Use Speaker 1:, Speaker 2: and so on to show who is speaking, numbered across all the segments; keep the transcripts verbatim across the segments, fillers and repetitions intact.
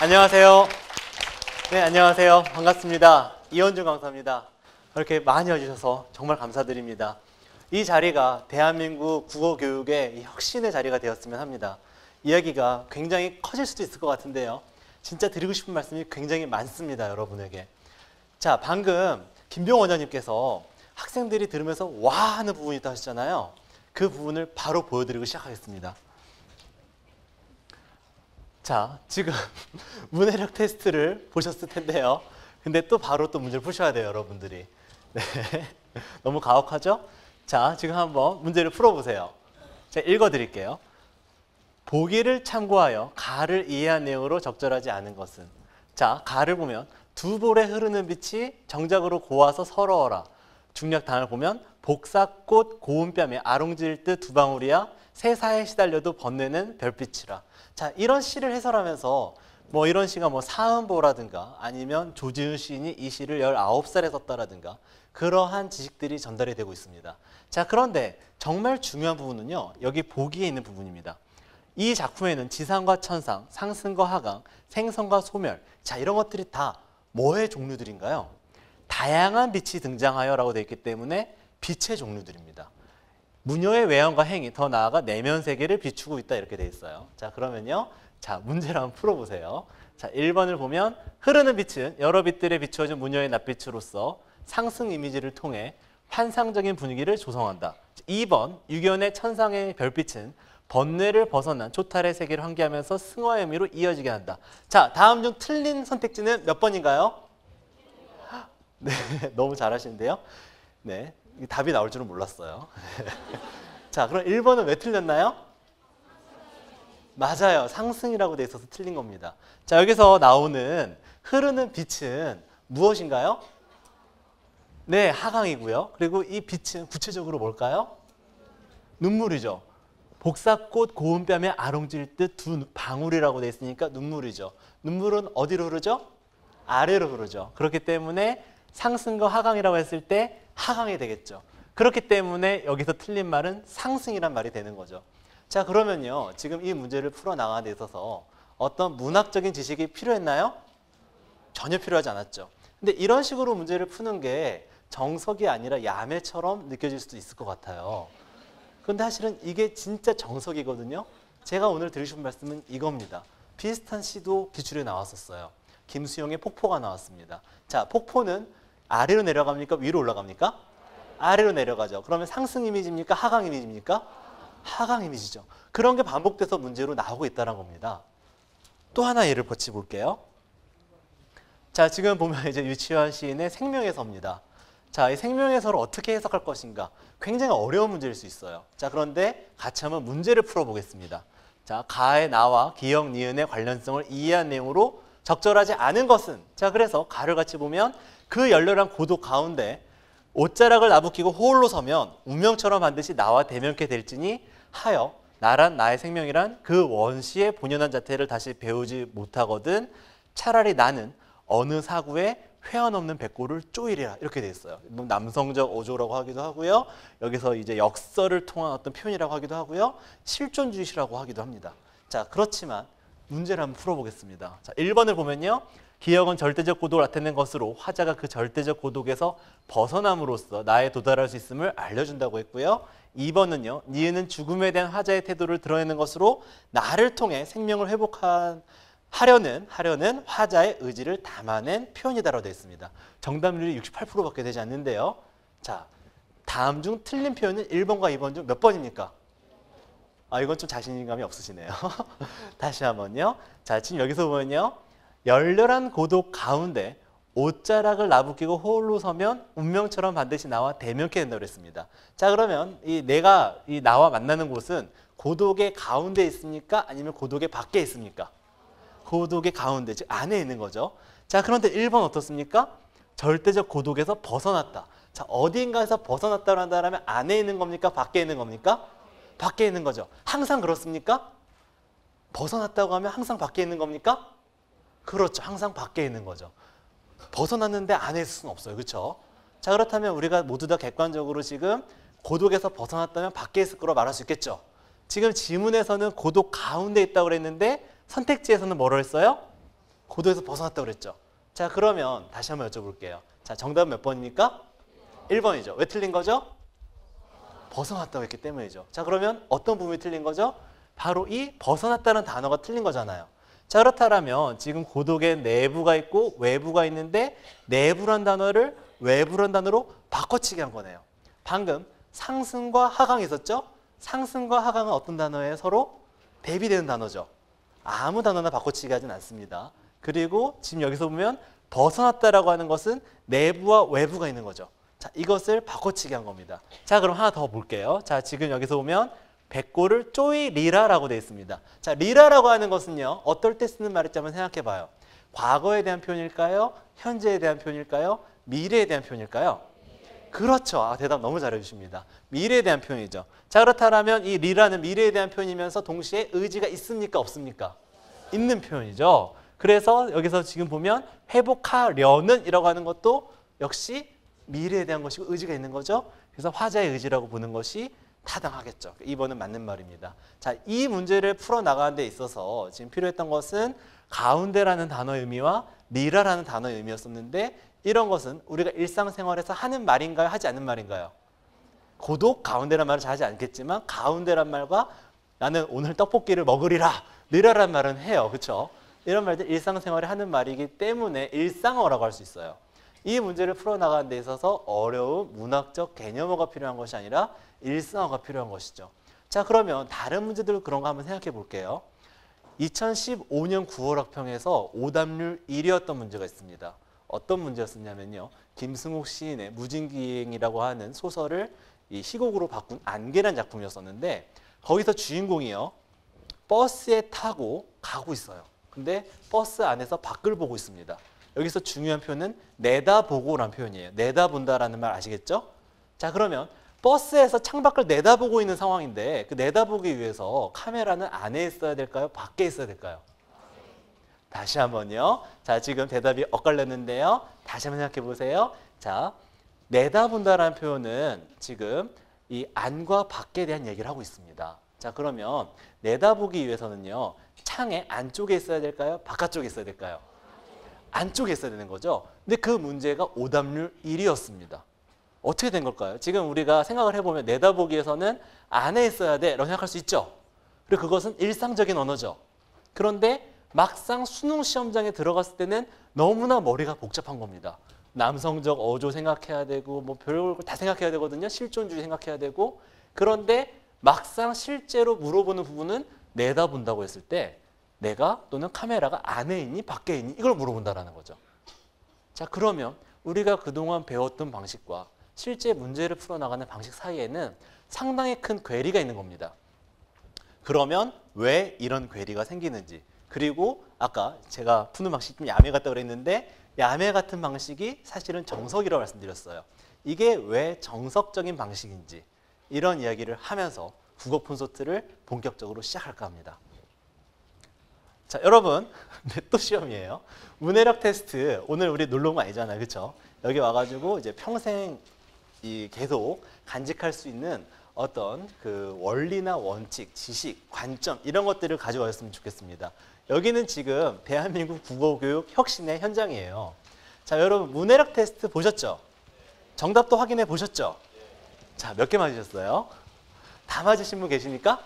Speaker 1: 안녕하세요. 네, 안녕하세요. 반갑습니다. 이현준 강사입니다. 이렇게 많이 와주셔서 정말 감사드립니다. 이 자리가 대한민국 국어교육의 혁신의 자리가 되었으면 합니다. 이야기가 굉장히 커질 수도 있을 것 같은데요. 진짜 드리고 싶은 말씀이 굉장히 많습니다, 여러분에게. 자, 방금 김병 원장님께서 학생들이 들으면서 와 하는 부분이 있다 하셨잖아요. 그 부분을 바로 보여드리고 시작하겠습니다. 자, 지금 문해력 테스트를 보셨을 텐데요. 근데 또 바로 또 문제를 푸셔야 돼요, 여러분들이. 네. 너무 가혹하죠? 자, 지금 한번 문제를 풀어보세요. 제가 읽어드릴게요. 보기를 참고하여 가를 이해한 내용으로 적절하지 않은 것은. 자, 가를 보면 두 볼에 흐르는 빛이 정작으로 고와서 서러워라. 중력 단어를 보면 복사꽃 고운 뺨에 아롱질 듯 두 방울이야 세사에 시달려도 번뇌는 별빛이라. 자, 이런 시를 해설하면서 뭐 이런 시가 뭐 사은보라든가 아니면 조지훈 시인이 이 시를 열아홉 살에 썼다라든가 그러한 지식들이 전달이 되고 있습니다. 자, 그런데 정말 중요한 부분은요, 여기 보기에 있는 부분입니다. 이 작품에는 지상과 천상, 상승과 하강, 생성과 소멸, 자, 이런 것들이 다 뭐의 종류들인가요? 다양한 빛이 등장하여 라고 되어 있기 때문에 빛의 종류들입니다. 무녀의 외형과 행위, 더 나아가 내면 세계를 비추고 있다, 이렇게 되어 있어요. 자, 그러면요, 자, 문제를 한번 풀어보세요. 자, 일 번을 보면 흐르는 빛은 여러 빛들에 비추어진 무녀의 낯빛으로서 상승 이미지를 통해 환상적인 분위기를 조성한다. 이 번 육연의 천상의 별빛은 번뇌를 벗어난 초탈의 세계를 환기하면서 승화의 의미로 이어지게 한다. 자, 다음 중 틀린 선택지는 몇 번인가요? 네, 너무 잘하시는데요. 네, 답이 나올 줄은 몰랐어요. 자, 그럼 일 번은 왜 틀렸나요? 맞아요. 상승이라고 돼 있어서 틀린 겁니다. 자, 여기서 나오는 흐르는 빛은 무엇인가요? 네, 하강이고요. 그리고 이 빛은 구체적으로 뭘까요? 눈물이죠. 복사꽃 고운 뺨에 아롱질 듯 두 방울이라고 돼 있으니까 눈물이죠. 눈물은 어디로 흐르죠? 아래로 흐르죠. 그렇기 때문에 상승과 하강이라고 했을 때 하강이 되겠죠. 그렇기 때문에 여기서 틀린 말은 상승이란 말이 되는 거죠. 자, 그러면요, 지금 이 문제를 풀어나가는 데 있어서 어떤 문학적인 지식이 필요했나요? 전혀 필요하지 않았죠. 근데 이런 식으로 문제를 푸는 게 정석이 아니라 야매처럼 느껴질 수도 있을 것 같아요. 그런데 사실은 이게 진짜 정석이거든요. 제가 오늘 드리고 싶은 말씀은 이겁니다. 비슷한 시도 기출에 나왔었어요. 김수영의 폭포가 나왔습니다. 자, 폭포는 아래로 내려갑니까? 위로 올라갑니까? 아래로 내려가죠. 그러면 상승 이미지입니까? 하강 이미지입니까? 하강 이미지죠. 그런 게 반복돼서 문제로 나오고 있다는 겁니다. 또 하나 예를 같이 볼게요. 자, 지금 보면 이제 유치원 시인의 생명에서입니다. 자, 이 생명에서를 어떻게 해석할 것인가? 굉장히 어려운 문제일 수 있어요. 자, 그런데 같이 한번 문제를 풀어보겠습니다. 자, 가의 나와 기역, 니은의 관련성을 이해한 내용으로 적절하지 않은 것은. 자, 그래서 가를 같이 보면 그 열렬한 고독 가운데 옷자락을 나부끼고 호울로 서면 운명처럼 반드시 나와 대면케 될지니 하여 나란 나의 생명이란 그 원시의 본연한 자태를 다시 배우지 못하거든 차라리 나는 어느 사구에 회원 없는 백골을 쪼이리라, 이렇게 돼 있어요. 남성적 어조라고 하기도 하고요. 여기서 이제 역설을 통한 어떤 표현이라고 하기도 하고요. 실존주의시라고 하기도 합니다. 자, 그렇지만 문제를 한번 풀어보겠습니다. 자, 일 번을 보면요. 기역은 절대적 고독을 나타내는 것으로 화자가 그 절대적 고독에서 벗어남으로써 나에 도달할 수 있음을 알려준다고 했고요. 이 번은요. 니은은 죽음에 대한 화자의 태도를 드러내는 것으로 나를 통해 생명을 회복한 하려는, 하려는 화자의 의지를 담아낸 표현이다라고 되어 있습니다. 정답률이 육십팔 퍼센트밖에 되지 않는데요. 자, 다음 중 틀린 표현은 일 번과 이 번 중 몇 번입니까? 아, 이건 좀 자신감이 없으시네요. 다시 한번요. 자, 지금 여기서 보면요. 열렬한 고독 가운데 옷자락을 나부끼고 호울로 서면 운명처럼 반드시 나와 대면케 된다고 했습니다. 자, 그러면 이 내가 이 나와 만나는 곳은 고독의 가운데 있습니까? 아니면 고독의 밖에 있습니까? 고독의 가운데, 즉 안에 있는 거죠. 자, 그런데 일 번 어떻습니까? 절대적 고독에서 벗어났다. 자, 어딘가에서 벗어났다고 한다면 안에 있는 겁니까? 밖에 있는 겁니까? 밖에 있는 거죠. 항상 그렇습니까? 벗어났다고 하면 항상 밖에 있는 겁니까? 그렇죠. 항상 밖에 있는 거죠. 벗어났는데 안에 있을 수는 없어요. 그렇죠? 자, 그렇다면 우리가 모두 다 객관적으로 지금 고독에서 벗어났다면 밖에 있을 거로 말할 수 있겠죠. 지금 지문에서는 고독 가운데 있다고 그랬는데 선택지에서는 뭐를 했어요? 고도에서 벗어났다고 그랬죠. 자, 그러면 다시 한번 여쭤볼게요. 자, 정답은 몇 번입니까? 일 번이죠. 왜 틀린 거죠? 벗어났다고 했기 때문이죠. 자, 그러면 어떤 부분이 틀린 거죠? 바로 이 벗어났다는 단어가 틀린 거잖아요. 자, 그렇다면 지금 고독에 내부가 있고 외부가 있는데 내부란 단어를 외부란 단어로 바꿔치기 한 거네요. 방금 상승과 하강이 있었죠? 상승과 하강은 어떤 단어예요? 서로 대비되는 단어죠. 아무 단어나 바꿔치기 하진 않습니다. 그리고 지금 여기서 보면 벗어났다라고 하는 것은 내부와 외부가 있는 거죠. 자, 이것을 바꿔치기 한 겁니다. 자, 그럼 하나 더 볼게요. 자, 지금 여기서 보면 백골을 쪼이리라라고 되어 있습니다. 자, 리라라고 하는 것은요, 어떨 때 쓰는 말일지 한번 생각해 봐요. 과거에 대한 표현일까요? 현재에 대한 표현일까요? 미래에 대한 표현일까요? 그렇죠. 아, 대답 너무 잘해 주십니다. 미래에 대한 표현이죠. 자, 그렇다면 이 리라는 미래에 대한 표현이면서 동시에 의지가 있습니까? 없습니까? 있는 표현이죠. 그래서 여기서 지금 보면 회복하려는 이라고 하는 것도 역시 미래에 대한 것이고 의지가 있는 거죠. 그래서 화자의 의지라고 보는 것이 타당하겠죠. 이 번은 맞는 말입니다. 자, 이 문제를 풀어나가는 데 있어서 지금 필요했던 것은 가운데라는 단어의 의미와 리라라는 단어의 의미였었는데 이런 것은 우리가 일상생활에서 하는 말인가요? 하지 않는 말인가요? 고독, 가운데란 말은 잘 하지 않겠지만 가운데란 말과 나는 오늘 떡볶이를 먹으리라, 리라란 말은 해요. 그렇죠? 이런 말들 일상생활에 하는 말이기 때문에 일상어라고 할 수 있어요. 이 문제를 풀어나가는 데 있어서 어려운 문학적 개념어가 필요한 것이 아니라 일상어가 필요한 것이죠. 자, 그러면 다른 문제들 그런 거 한번 생각해 볼게요. 이천십오 년 구월 학평에서 오답률 일 위였던 문제가 있습니다. 어떤 문제였었냐면요. 김승욱 시인의 무진기행이라고 하는 소설을 이 시곡으로 바꾼 안개란 작품이었었는데 거기서 주인공이요. 버스에 타고 가고 있어요. 근데 버스 안에서 밖을 보고 있습니다. 여기서 중요한 표현은 내다보고라는 표현이에요. 내다본다라는 말 아시겠죠? 자, 그러면 버스에서 창밖을 내다보고 있는 상황인데 그 내다보기 위해서 카메라는 안에 있어야 될까요? 밖에 있어야 될까요? 다시 한번요. 자, 지금 대답이 엇갈렸는데요. 다시 한번 생각해 보세요. 자, 내다본다라는 표현은 지금 이 안과 밖에 대한 얘기를 하고 있습니다. 자, 그러면 내다보기 위해서는요. 창의 안쪽에 있어야 될까요? 바깥쪽에 있어야 될까요? 안쪽에 있어야 되는 거죠. 근데 그 문제가 오답률 일 위였습니다. 어떻게 된 걸까요? 지금 우리가 생각을 해보면 내다보기에서는 안에 있어야 돼 라고 생각할 수 있죠. 그리고 그것은 일상적인 언어죠. 그런데 막상 수능 시험장에 들어갔을 때는 너무나 머리가 복잡한 겁니다. 남성적 어조 생각해야 되고 뭐 별걸 다 생각해야 되거든요. 실존주의 생각해야 되고. 그런데 막상 실제로 물어보는 부분은 내다본다고 했을 때 내가 또는 카메라가 안에 있니 밖에 있니 이걸 물어본다는 거죠. 자, 그러면 우리가 그동안 배웠던 방식과 실제 문제를 풀어나가는 방식 사이에는 상당히 큰 괴리가 있는 겁니다. 그러면 왜 이런 괴리가 생기는지, 그리고 아까 제가 푸는 방식이 좀 야매 같다고 그랬는데 야매 같은 방식이 사실은 정석이라고 말씀드렸어요. 이게 왜 정석적인 방식인지 이런 이야기를 하면서 국어 콘서트를 본격적으로 시작할까 합니다. 자, 여러분, 또 시험이에요. 문해력 테스트 오늘 우리 놀러 온 거 아니잖아요, 그렇죠? 여기 와가지고 이제 평생 이 계속 간직할 수 있는 어떤 그 원리나 원칙, 지식, 관점 이런 것들을 가져왔으면 좋겠습니다. 여기는 지금 대한민국 국어교육 혁신의 현장이에요. 자, 여러분 문해력 테스트 보셨죠? 정답도 확인해 보셨죠? 자, 몇 개 맞으셨어요? 다 맞으신 분 계십니까?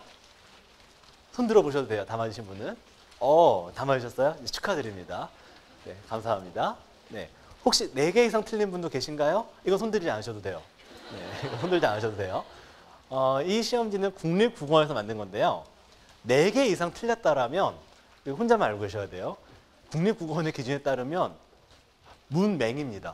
Speaker 1: 손 들어 보셔도 돼요. 다 맞으신 분은. 어, 다 맞으셨어요? 축하드립니다. 네, 감사합니다. 네. 혹시 네 개 이상 틀린 분도 계신가요? 이거 손들지 않으셔도 돼요. 네, 이거 손들지 않으셔도 돼요. 어, 이 시험지는 국립국어원에서 만든 건데요. 네 개 이상 틀렸다라면 혼자만 알고 계셔야 돼요. 국립국어원의 기준에 따르면 문맹입니다.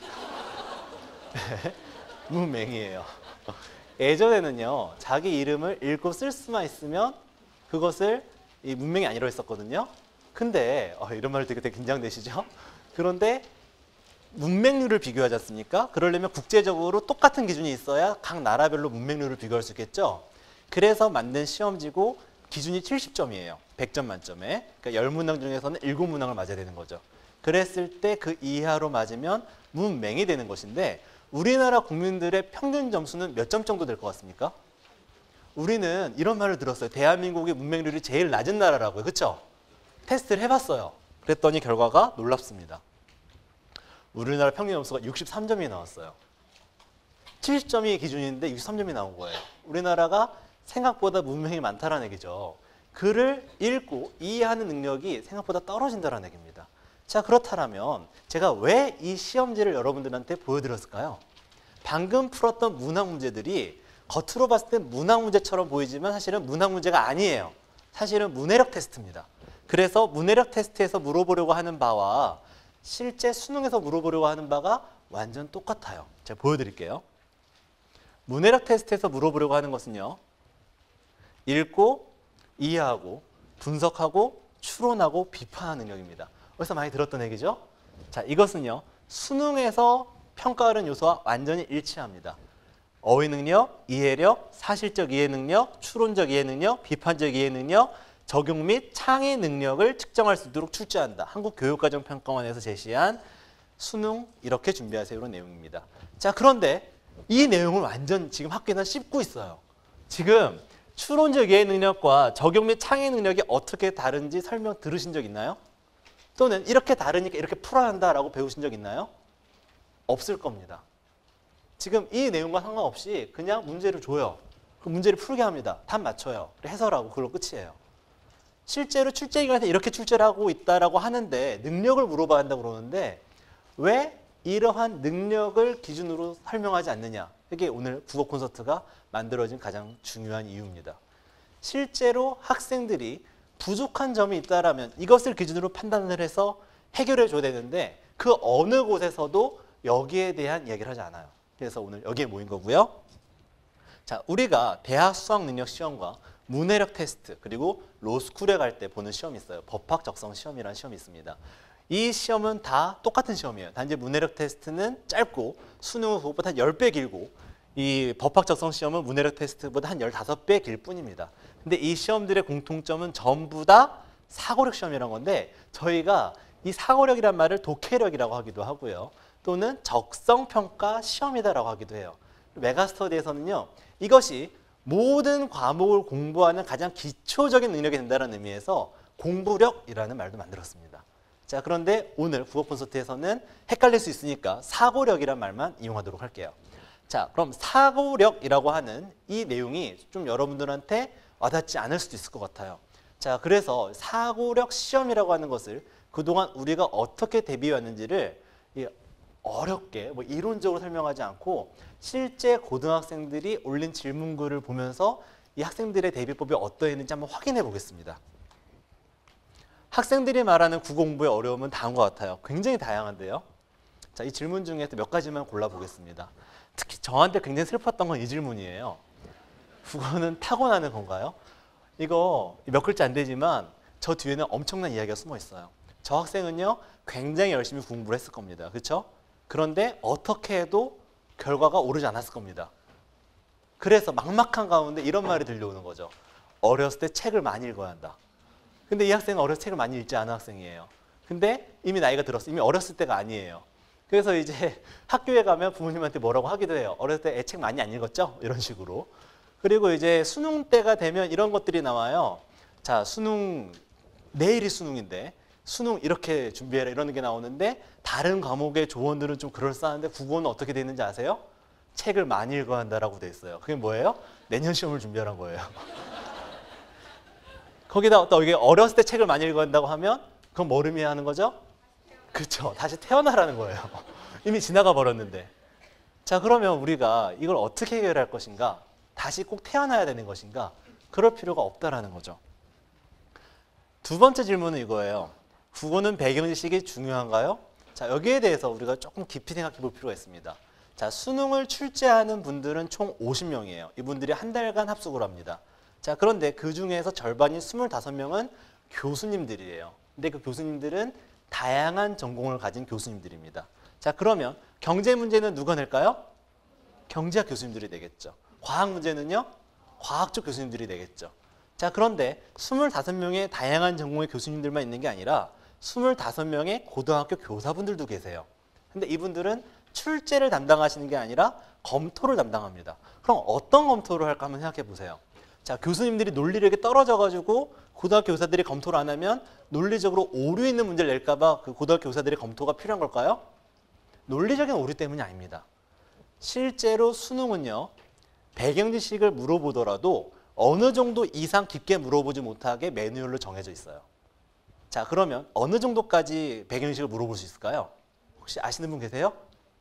Speaker 1: 네, 문맹이에요. 예전에는요. 자기 이름을 읽고 쓸 수만 있으면 그것을 이 문맹이 아니라고 했었거든요. 근데 어, 이런 말을 되게, 되게 긴장되시죠? 그런데 문맹률을 비교하지 않습니까? 그러려면 국제적으로 똑같은 기준이 있어야 각 나라별로 문맹률을 비교할 수 있겠죠? 그래서 만든 시험지고 기준이 칠십 점이에요. 백 점 만점에. 그러니까 십 문항 중에서는 일곱 문항을 맞아야 되는 거죠. 그랬을 때 그 이하로 맞으면 문맹이 되는 것인데 우리나라 국민들의 평균 점수는 몇 점 정도 될 것 같습니까? 우리는 이런 말을 들었어요. 대한민국의 문맹률이 제일 낮은 나라라고요. 그렇죠? 테스트를 해봤어요. 그랬더니 결과가 놀랍습니다. 우리나라 평균 점수가 육십삼 점이 나왔어요. 칠십 점이 기준인데 육십삼 점이 나온 거예요. 우리나라가 생각보다 문맹이 많다라는 얘기죠. 글을 읽고 이해하는 능력이 생각보다 떨어진다는 얘기입니다. 자, 그렇다면 제가 왜 이 시험지를 여러분들한테 보여드렸을까요? 방금 풀었던 문학 문제들이 겉으로 봤을 때 문학 문제처럼 보이지만 사실은 문학 문제가 아니에요. 사실은 문해력 테스트입니다. 그래서 문해력 테스트에서 물어보려고 하는 바와 실제 수능에서 물어보려고 하는 바가 완전 똑같아요. 제가 보여드릴게요. 문해력 테스트에서 물어보려고 하는 것은요, 읽고 이해하고 분석하고 추론하고 비판하는 능력입니다. 어디서 많이 들었던 얘기죠? 자, 이것은요, 수능에서 평가하는 요소와 완전히 일치합니다. 어휘 능력, 이해력, 사실적 이해 능력, 추론적 이해 능력, 비판적 이해 능력, 적용 및 창의 능력을 측정할 수 있도록 출제한다. 한국교육과정평가원에서 제시한 수능 이렇게 준비하세요. 이런 내용입니다. 자, 그런데 이 내용을 완전 지금 학교에서 씹고 있어요. 지금 추론적 이해 능력과 적용 및 창의 능력이 어떻게 다른지 설명 들으신 적 있나요? 또는 이렇게 다르니까 이렇게 풀어야 한다라고 배우신 적 있나요? 없을 겁니다. 지금 이 내용과 상관없이 그냥 문제를 줘요. 그 문제를 풀게 합니다. 답 맞춰요. 해설하고 그걸로 끝이에요. 실제로 출제기관에서 이렇게 출제를 하고 있다라고 하는데 능력을 물어봐야 한다고 그러는데 왜 이러한 능력을 기준으로 설명하지 않느냐. 이게 오늘 국어 콘서트가 만들어진 가장 중요한 이유입니다. 실제로 학생들이 부족한 점이 있다라면 이것을 기준으로 판단을 해서 해결해 줘야 되는데 그 어느 곳에서도 여기에 대한 이야기를 하지 않아요. 그래서 오늘 여기에 모인 거고요. 자, 우리가 대학 수학 능력 시험과 문해력 테스트 그리고 로스쿨에 갈 때 보는 시험이 있어요. 법학 적성 시험이라는 시험이 있습니다. 이 시험은 다 똑같은 시험이에요. 단지 문해력 테스트는 짧고 수능은 그것보다 한 십 배 길고 이 법학 적성 시험은 문해력 테스트보다 한 십오 배 길 뿐입니다. 근데 이 시험들의 공통점은 전부 다 사고력 시험이라는 건데 저희가 이 사고력이란 말을 독해력이라고 하기도 하고요. 또는 적성평가 시험이다라고 하기도 해요. 메가스터디에서는요. 이것이 모든 과목을 공부하는 가장 기초적인 능력이 된다는 의미에서 공부력이라는 말도 만들었습니다. 자, 그런데 오늘 국어 콘서트에서는 헷갈릴 수 있으니까 사고력이란 말만 이용하도록 할게요. 자, 그럼 사고력이라고 하는 이 내용이 좀 여러분들한테 와닿지 않을 수도 있을 것 같아요. 자, 그래서 사고력 시험이라고 하는 것을 그동안 우리가 어떻게 대비해 왔는지를 어렵게 뭐 이론적으로 설명하지 않고 실제 고등학생들이 올린 질문글을 보면서 이 학생들의 대비법이 어떠했는지 한번 확인해 보겠습니다. 학생들이 말하는 국어 공부의 어려움은 다음과 같아요. 굉장히 다양한데요. 자, 이 질문 중에 몇 가지만 골라보겠습니다. 특히 저한테 굉장히 슬펐던 건 이 질문이에요. 국어는 타고나는 건가요? 이거 몇 글자 안 되지만 저 뒤에는 엄청난 이야기가 숨어 있어요. 저 학생은요 굉장히 열심히 공부를 했을 겁니다. 그렇죠? 그런데 어떻게 해도 결과가 오르지 않았을 겁니다. 그래서 막막한 가운데 이런 말이 들려오는 거죠. 어렸을 때 책을 많이 읽어야 한다. 근데 이 학생은 어렸을 때 책을 많이 읽지 않은 학생이에요. 근데 이미 나이가 들었어. 이미 어렸을 때가 아니에요. 그래서 이제 학교에 가면 부모님한테 뭐라고 하기도 해요. 어렸을 때 애 책 많이 안 읽었죠? 이런 식으로. 그리고 이제 수능 때가 되면 이런 것들이 나와요. 자, 수능, 내일이 수능인데 수능 이렇게 준비해라 이런 게 나오는데 다른 과목의 조언들은 좀 그럴싸한데 국어는 어떻게 되어 있는지 아세요? 책을 많이 읽어야 한다라고 돼 있어요. 그게 뭐예요? 내년 시험을 준비하라는 거예요. 거기다 또 이게 어렸을 때 책을 많이 읽어야 한다고 하면 그건 뭘 의미하는 거죠? 그렇죠. 다시 태어나라는 거예요. 이미 지나가 버렸는데. 자, 그러면 우리가 이걸 어떻게 해결할 것인가? 다시 꼭 태어나야 되는 것인가? 그럴 필요가 없다라는 거죠. 두 번째 질문은 이거예요. 국어는 배경지식이 중요한가요? 자, 여기에 대해서 우리가 조금 깊이 생각해 볼 필요가 있습니다. 자, 수능을 출제하는 분들은 총 오십 명이에요. 이분들이 한 달간 합숙을 합니다. 자, 그런데 그 중에서 절반인 이십오 명은 교수님들이에요. 근데 그 교수님들은 다양한 전공을 가진 교수님들입니다. 자, 그러면 경제 문제는 누가 낼까요? 경제학 교수님들이 내겠죠. 과학 문제는요? 과학 쪽 교수님들이 내겠죠. 자, 그런데 이십오 명의 다양한 전공의 교수님들만 있는 게 아니라 이십오 명의 고등학교 교사분들도 계세요. 근데 이분들은 출제를 담당하시는 게 아니라 검토를 담당합니다. 그럼 어떤 검토를 할까 한번 생각해 보세요. 자, 교수님들이 논리력이 떨어져가지고 고등학교 교사들이 검토를 안 하면 논리적으로 오류 있는 문제를 낼까 봐 그 고등학교 교사들의 검토가 필요한 걸까요? 논리적인 오류 때문이 아닙니다. 실제로 수능은요, 배경 지식을 물어보더라도 어느 정도 이상 깊게 물어보지 못하게 매뉴얼로 정해져 있어요. 자, 그러면 어느 정도까지 배경 지식을 물어볼 수 있을까요? 혹시 아시는 분 계세요?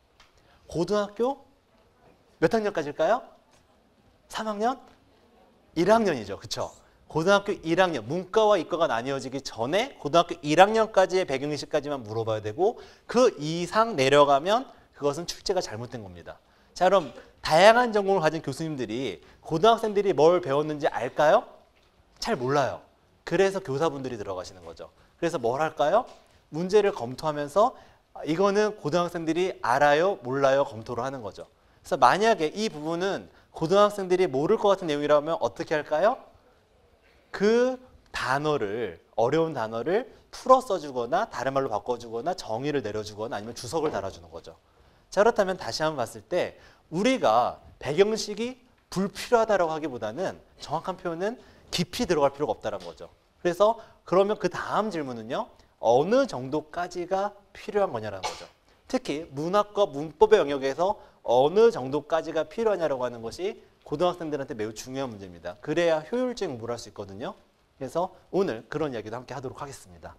Speaker 1: 고등학교 몇 학년까지일까요? 삼 학년? 일 학년이죠. 그쵸? 고등학교 일 학년, 문과와 이과가 나뉘어지기 전에 고등학교 일 학년까지의 배경 지식까지만 물어봐야 되고 그 이상 내려가면 그것은 출제가 잘못된 겁니다. 자, 그럼 다양한 전공을 가진 교수님들이 고등학생들이 뭘 배웠는지 알까요? 잘 몰라요. 그래서 교사분들이 들어가시는 거죠. 그래서 뭘 할까요? 문제를 검토하면서 이거는 고등학생들이 알아요, 몰라요 검토를 하는 거죠. 그래서 만약에 이 부분은 고등학생들이 모를 것 같은 내용이라면 어떻게 할까요? 그 단어를, 어려운 단어를 풀어 써주거나 다른 말로 바꿔주거나 정의를 내려주거나 아니면 주석을 달아주는 거죠. 자, 그렇다면 다시 한번 봤을 때 우리가 배경식이 불필요하다고 하기보다는 정확한 표현은 깊이 들어갈 필요가 없다는 거죠. 그래서 그러면 그 다음 질문은요, 어느 정도까지가 필요한 거냐라는 거죠. 특히 문학과 문법의 영역에서 어느 정도까지가 필요하냐라고 하는 것이 고등학생들한테 매우 중요한 문제입니다. 그래야 효율적인 공부를 할 수 있거든요. 그래서 오늘 그런 이야기도 함께 하도록 하겠습니다.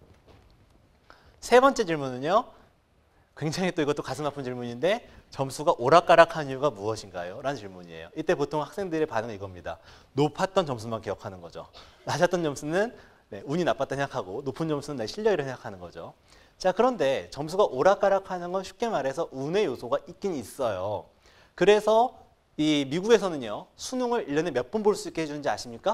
Speaker 1: 세 번째 질문은요, 굉장히 또 이것도 가슴 아픈 질문인데 점수가 오락가락한 이유가 무엇인가요? 라는 질문이에요. 이때 보통 학생들의 반응은 이겁니다. 높았던 점수만 기억하는 거죠. 낮았던 점수는 네, 운이 나빴다 생각하고 높은 점수는 내 실력이라 생각하는 거죠. 자, 그런데 점수가 오락가락하는 건 쉽게 말해서 운의 요소가 있긴 있어요. 그래서 이 미국에서는요, 수능을 일 년에 몇 번 볼 수 있게 해주는지 아십니까?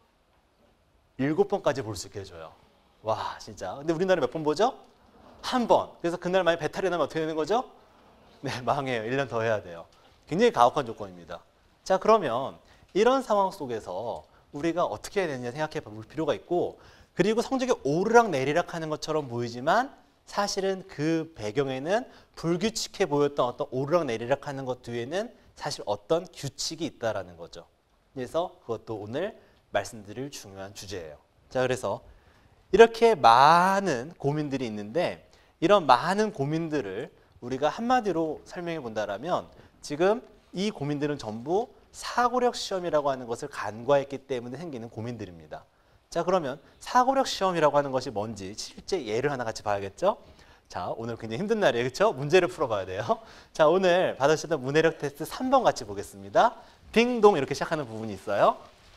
Speaker 1: 일곱 번까지 볼 수 있게 해줘요. 와, 진짜. 근데 우리나라 몇 번 보죠? 한 번. 그래서 그날 만약 배탈이 나면 어떻게 되는 거죠? 네, 망해요. 일 년 더 해야 돼요. 굉장히 가혹한 조건입니다. 자, 그러면 이런 상황 속에서 우리가 어떻게 해야 되느냐 생각해 볼 필요가 있고, 그리고 성적이 오르락 내리락 하는 것처럼 보이지만 사실은 그 배경에는 불규칙해 보였던 어떤 오르락 내리락 하는 것 뒤에는 사실 어떤 규칙이 있다라는 거죠. 그래서 그것도 오늘 말씀드릴 중요한 주제예요. 자, 그래서 이렇게 많은 고민들이 있는데 이런 많은 고민들을 우리가 한마디로 설명해 본다라면 지금 이 고민들은 전부 사고력 시험이라고 하는 것을 간과했기 때문에 생기는 고민들입니다. 자, 그러면 사고력 시험이라고 하는 것이 뭔지 실제 예를 하나 같이 봐야겠죠? 자, 오늘 굉장히 힘든 날이에요. 그렇죠? 문제를 풀어봐야 돼요. 자, 오늘 받으셨던 문해력 테스트 삼 번 같이 보겠습니다. 딩동 이렇게 시작하는 부분이 있어요.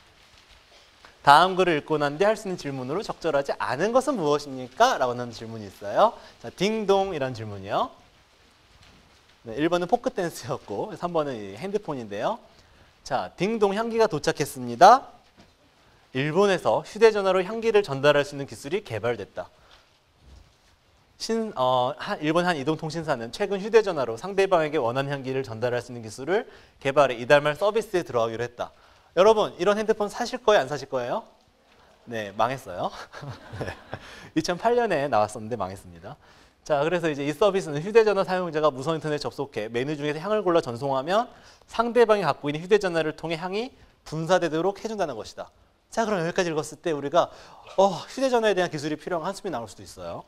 Speaker 1: 다음 글을 읽고 난 뒤에 할 수 있는 질문으로 적절하지 않은 것은 무엇입니까? 라고 하는 질문이 있어요. 자, 딩동 이런 질문이요. 네, 일 번은 포크 댄스였고 삼 번은 핸드폰인데요. 자, 딩동 향기가 도착했습니다. 일본에서 휴대전화로 향기를 전달할 수 있는 기술이 개발됐다. 신, 어, 한, 일본 한 이동통신사는 최근 휴대전화로 상대방에게 원하는 향기를 전달할 수 있는 기술을 개발해 이달 말 서비스에 들어가기로 했다. 여러분, 이런 핸드폰 사실 거예요? 안 사실 거예요? 네, 망했어요. 네. 이천팔 년에 나왔었는데 망했습니다. 자, 그래서 이제 이 서비스는 휴대전화 사용자가 무선 인터넷 접속해 메뉴 중에서 향을 골라 전송하면 상대방이 갖고 있는 휴대전화를 통해 향이 분사되도록 해준다는 것이다. 자, 그럼 여기까지 읽었을 때 우리가 어, 휴대전화에 대한 기술이 필요한 한숨이 나올 수도 있어요.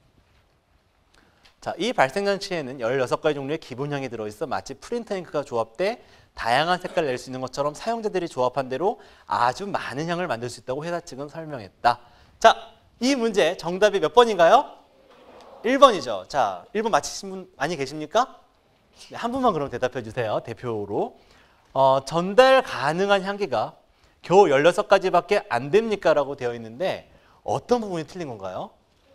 Speaker 1: 자, 이 발생장치에는 열여섯 가지 종류의 기본향이 들어있어 마치 프린터 잉크가 조합돼 다양한 색깔을 낼 수 있는 것처럼 사용자들이 조합한 대로 아주 많은 향을 만들 수 있다고 회사 측은 설명했다. 자, 이 문제 정답이 몇 번인가요? 일 번이죠. 자, 일 번 맞히신 분 많이 계십니까? 네, 한 분만 그럼 대답해 주세요. 대표로. 어, 전달 가능한 향기가 겨우 열여섯 가지밖에 안 됩니까? 라고 되어 있는데 어떤 부분이 틀린 건가요?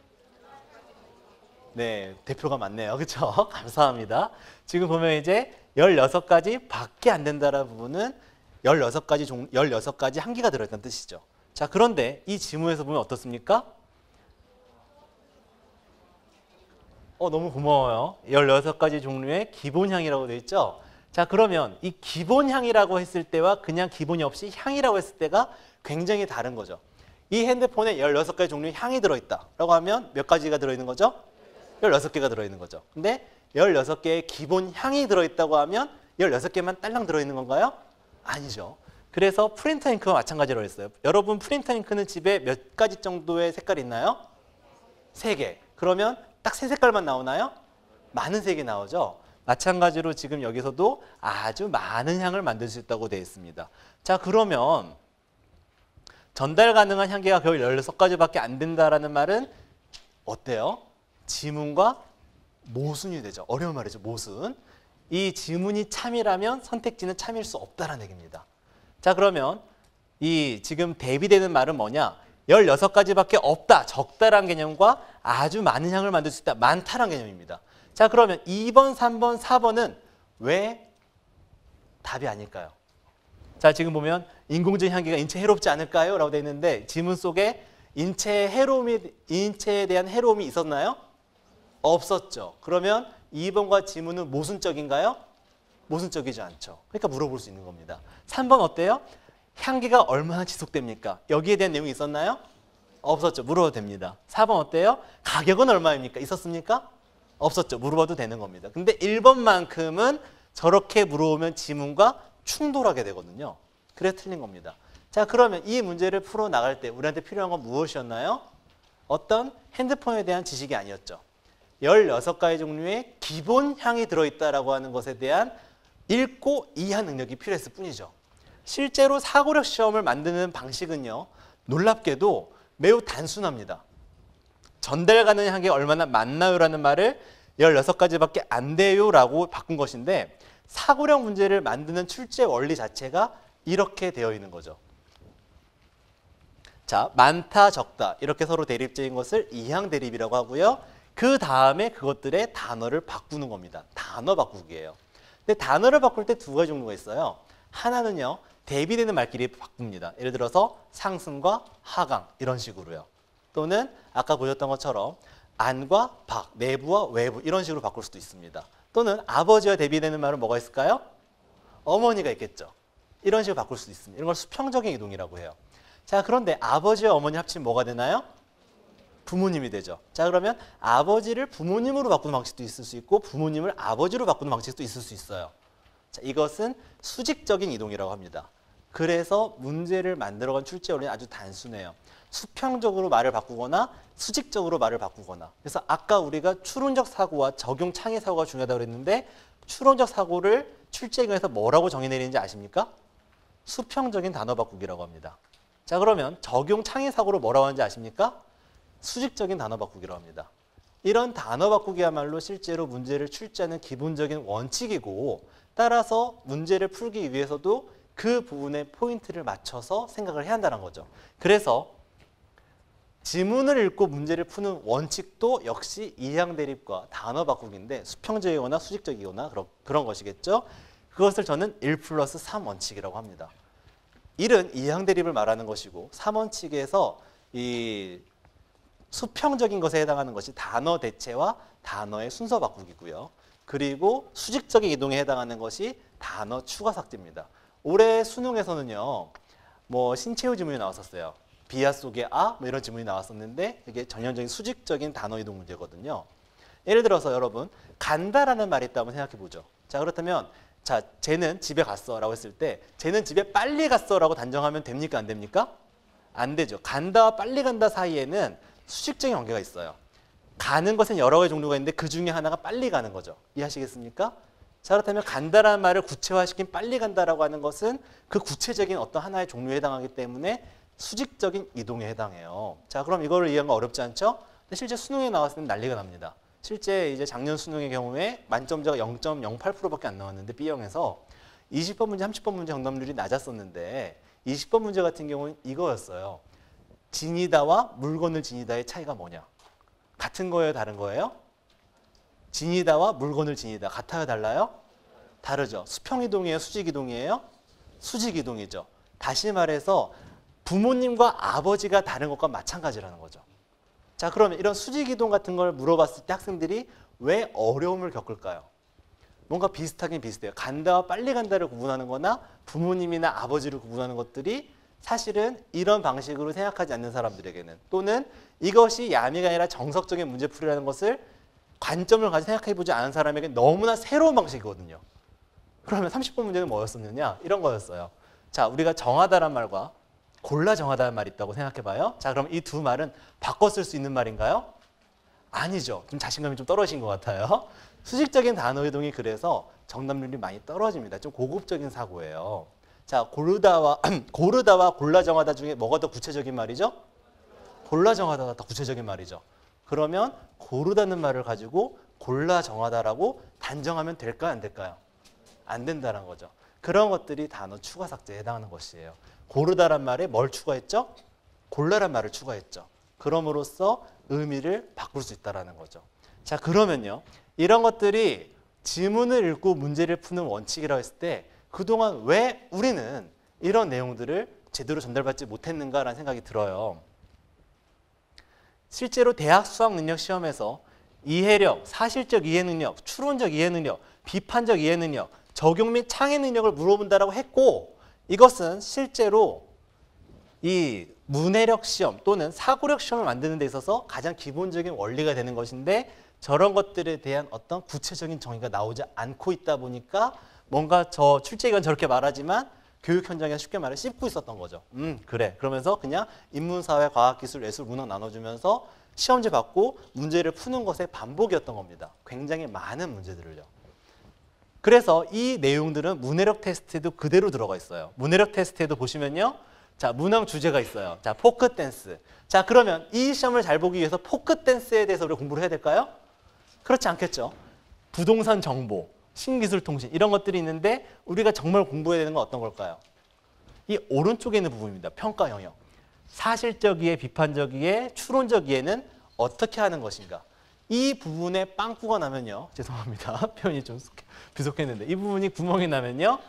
Speaker 1: 네, 대표가 맞네요. 그렇죠? 감사합니다. 지금 보면 이제 열여섯 가지 밖에 안 된다라는 부분은 열여섯 가지 종, 열여섯 가지 향기가 들어있다는 뜻이죠. 자, 그런데 이 지문에서 보면 어떻습니까? 어, 너무 고마워요. 열여섯 가지 종류의 기본향이라고 되어 있죠? 자, 그러면 이 기본향이라고 했을 때와 그냥 기본이 없이 향이라고 했을 때가 굉장히 다른 거죠. 이 핸드폰에 열여섯 가지 종류의 향이 들어있다라고 하면 몇 가지가 들어있는 거죠? 열여섯 개가 들어있는 거죠. 근데 열여섯 개의 기본 향이 들어있다고 하면 열여섯 개만 딸랑 들어있는 건가요? 아니죠. 그래서 프린터 잉크와 마찬가지로 했어요. 여러분 프린터 잉크는 집에 몇 가지 정도의 색깔이 있나요? 세 개. 그러면 딱 세 색깔만 나오나요? 많은 색이 나오죠. 마찬가지로 지금 여기서도 아주 많은 향을 만들 수 있다고 되어 있습니다. 자, 그러면 전달 가능한 향기가 겨우 열여섯 가지밖에 안 된다라는 말은 어때요? 지문과 모순이 되죠. 어려운 말이죠. 모순. 이 지문이 참이라면 선택지는 참일 수 없다라는 얘기입니다. 자, 그러면 이 지금 대비되는 말은 뭐냐? 열여섯 가지밖에 없다, 적다란 개념과 아주 많은 향을 만들 수 있다, 많다란 개념입니다. 자, 그러면 이 번, 삼 번, 사 번은 왜 답이 아닐까요? 자, 지금 보면 인공적인 향기가 인체에 해롭지 않을까요? 라고 되어 있는데 지문 속에 인체에 해로움이, 인체에 대한 해로움이 있었나요? 없었죠. 그러면 이 번과 지문은 모순적인가요? 모순적이지 않죠. 그러니까 물어볼 수 있는 겁니다. 삼 번 어때요? 향기가 얼마나 지속됩니까? 여기에 대한 내용이 있었나요? 없었죠. 물어봐도 됩니다. 사 번 어때요? 가격은 얼마입니까? 있었습니까? 없었죠. 물어봐도 되는 겁니다. 근데 일 번만큼은 저렇게 물어보면 지문과 충돌하게 되거든요. 그래서 틀린 겁니다. 자, 그러면 이 문제를 풀어나갈 때 우리한테 필요한 건 무엇이었나요? 어떤 핸드폰에 대한 지식이 아니었죠. 열여섯 가지 종류의 기본 향이 들어있다라고 하는 것에 대한 읽고 이해한 능력이 필요했을 뿐이죠. 실제로 사고력 시험을 만드는 방식은요, 놀랍게도 매우 단순합니다. 전달 가능한 향이 얼마나 많나요? 라는 말을 열여섯 가지밖에 안 돼요 라고 바꾼 것인데 사고력 문제를 만드는 출제 원리 자체가 이렇게 되어 있는 거죠. 자, 많다, 적다 이렇게 서로 대립적인 것을 이항 대립이라고 하고요. 그 다음에 그것들의 단어를 바꾸는 겁니다. 단어 바꾸기예요. 근데 단어를 바꿀 때 두 가지 종류가 있어요. 하나는요, 대비되는 말끼리 바꿉니다. 예를 들어서 상승과 하강 이런 식으로요. 또는 아까 보셨던 것처럼 안과 밖, 내부와 외부 이런 식으로 바꿀 수도 있습니다. 또는 아버지와 대비되는 말은 뭐가 있을까요? 어머니가 있겠죠. 이런 식으로 바꿀 수도 있습니다. 이런 걸 수평적인 이동이라고 해요. 자, 그런데 아버지와 어머니 합치면 뭐가 되나요? 부모님이 되죠. 자, 그러면 아버지를 부모님으로 바꾸는 방식도 있을 수 있고 부모님을 아버지로 바꾸는 방식도 있을 수 있어요. 자, 이것은 수직적인 이동이라고 합니다. 그래서 문제를 만들어간 출제 원리는 아주 단순해요. 수평적으로 말을 바꾸거나 수직적으로 말을 바꾸거나. 그래서 아까 우리가 추론적 사고와 적용 창의 사고가 중요하다고 그랬는데 추론적 사고를 출제기관에서 뭐라고 정의 내리는지 아십니까? 수평적인 단어 바꾸기라고 합니다. 자, 그러면 적용 창의 사고를 뭐라고 하는지 아십니까? 수직적인 단어 바꾸기라고 합니다. 이런 단어 바꾸기야말로 실제로 문제를 출제하는 기본적인 원칙이고 따라서 문제를 풀기 위해서도 그 부분에 포인트를 맞춰서 생각을 해야 한다는 거죠. 그래서 지문을 읽고 문제를 푸는 원칙도 역시 이항 대립과 단어 바꾸기인데 수평적이거나 수직적이거나 그런, 그런 것이겠죠. 그것을 저는 일 플러스 삼 원칙이라고 합니다. 일은 이항 대립을 말하는 것이고 삼 원칙에서 이 수평적인 것에 해당하는 것이 단어 대체와 단어의 순서 바꾸기고요. 그리고 수직적인 이동에 해당하는 것이 단어 추가 삭제입니다. 올해 수능에서는요, 뭐 신체유 지문이 나왔었어요. 비아 속의 아, 뭐 이런 지문이 나왔었는데 이게 전형적인 수직적인 단어 이동 문제거든요. 예를 들어서 여러분 간다라는 말이 있다면 생각해 보죠. 자, 그렇다면 자, 쟤는 집에 갔어라고 했을 때 쟤는 집에 빨리 갔어라고 단정하면 됩니까? 안 됩니까? 안 되죠. 간다와 빨리 간다 사이에는 수직적인 관계가 있어요. 가는 것은 여러 가지 종류가 있는데 그 중에 하나가 빨리 가는 거죠. 이해하시겠습니까? 자, 그렇다면 간다라는 말을 구체화시킨 빨리 간다라고 하는 것은 그 구체적인 어떤 하나의 종류에 해당하기 때문에 수직적인 이동에 해당해요. 자, 그럼 이거를 이해하는 거 어렵지 않죠? 근데 실제 수능에 나왔을 때 난리가 납니다. 실제 이제 작년 수능의 경우에 만점자가 영 점 영팔 퍼센트밖에 안 나왔는데 B형에서 이십 번 문제, 삼십 번 문제 정답률이 낮았었는데 이십 번 문제 같은 경우는 이거였어요. 지니다와 물건을 지니다의 차이가 뭐냐? 같은 거예요, 다른 거예요? 지니다와 물건을 지니다 같아요, 달라요? 다르죠. 수평이동이에요, 수직이동이에요? 수직이동이죠. 다시 말해서 부모님과 아버지가 다른 것과 마찬가지라는 거죠. 자, 그러면 이런 수직이동 같은 걸 물어봤을 때 학생들이 왜 어려움을 겪을까요? 뭔가 비슷하긴 비슷해요. 간다와 빨리 간다를 구분하는 거나 부모님이나 아버지를 구분하는 것들이 사실은 이런 방식으로 생각하지 않는 사람들에게는 또는 이것이 야미가 아니라 정석적인 문제풀이라는 것을 관점을 가지고 생각해보지 않은 사람에게 너무나 새로운 방식이거든요. 그러면 삼십 번 문제는 뭐였었느냐? 이런 거였어요. 자, 우리가 정하다란 말과 골라 정하다는 말이 있다고 생각해 봐요. 자, 그럼 이 두 말은 바꿔 쓸 수 있는 말인가요? 아니죠. 좀 자신감이 좀 떨어진 것 같아요. 수직적인 단어 이동이 그래서 정답률이 많이 떨어집니다. 좀 고급적인 사고예요. 자, 고르다와 고르다와 골라 정하다 중에 뭐가 더 구체적인 말이죠? 골라 정하다가 더 구체적인 말이죠. 그러면 고르다는 말을 가지고 골라 정하다라고 단정하면 될까요? 안 될까요? 안 된다는 거죠. 그런 것들이 단어 추가 삭제에 해당하는 것이에요. 고르다란 말에 뭘 추가했죠? 골라란 말을 추가했죠. 그럼으로써 의미를 바꿀 수 있다는 거죠. 자, 그러면요. 이런 것들이 지문을 읽고 문제를 푸는 원칙이라고 했을 때 그동안 왜 우리는 이런 내용들을 제대로 전달받지 못했는가라는 생각이 들어요. 실제로 대학 수학 능력 시험에서 이해력, 사실적 이해 능력, 추론적 이해 능력, 비판적 이해 능력, 적용 및 창의 능력을 물어본다라고 했고 이것은 실제로 이 문해력 시험 또는 사고력 시험을 만드는 데 있어서 가장 기본적인 원리가 되는 것인데 저런 것들에 대한 어떤 구체적인 정의가 나오지 않고 있다 보니까 뭔가 저 출제기관 저렇게 말하지만 교육 현장에서 쉽게 말해 씹고 있었던 거죠. 음 그래. 그러면서 그냥 인문사회, 과학기술, 예술, 문학 나눠주면서 시험지 받고 문제를 푸는 것의 반복이었던 겁니다. 굉장히 많은 문제들을요. 그래서 이 내용들은 문해력 테스트에도 그대로 들어가 있어요. 문해력 테스트에도 보시면요. 자, 문항 주제가 있어요. 자, 포크 댄스. 자, 그러면 이 시험을 잘 보기 위해서 포크 댄스에 대해서 우리가 공부를 해야 될까요? 그렇지 않겠죠. 부동산 정보, 신기술 통신 이런 것들이 있는데 우리가 정말 공부해야 되는 건 어떤 걸까요? 이 오른쪽에 있는 부분입니다. 평가 영역. 사실적 이해, 비판적 이해, 추론적 이해는 어떻게 하는 것인가? 이 부분에 빵꾸가 나면요. 죄송합니다. 표현이 좀 부족했는데 이 부분이 구멍이 나면요.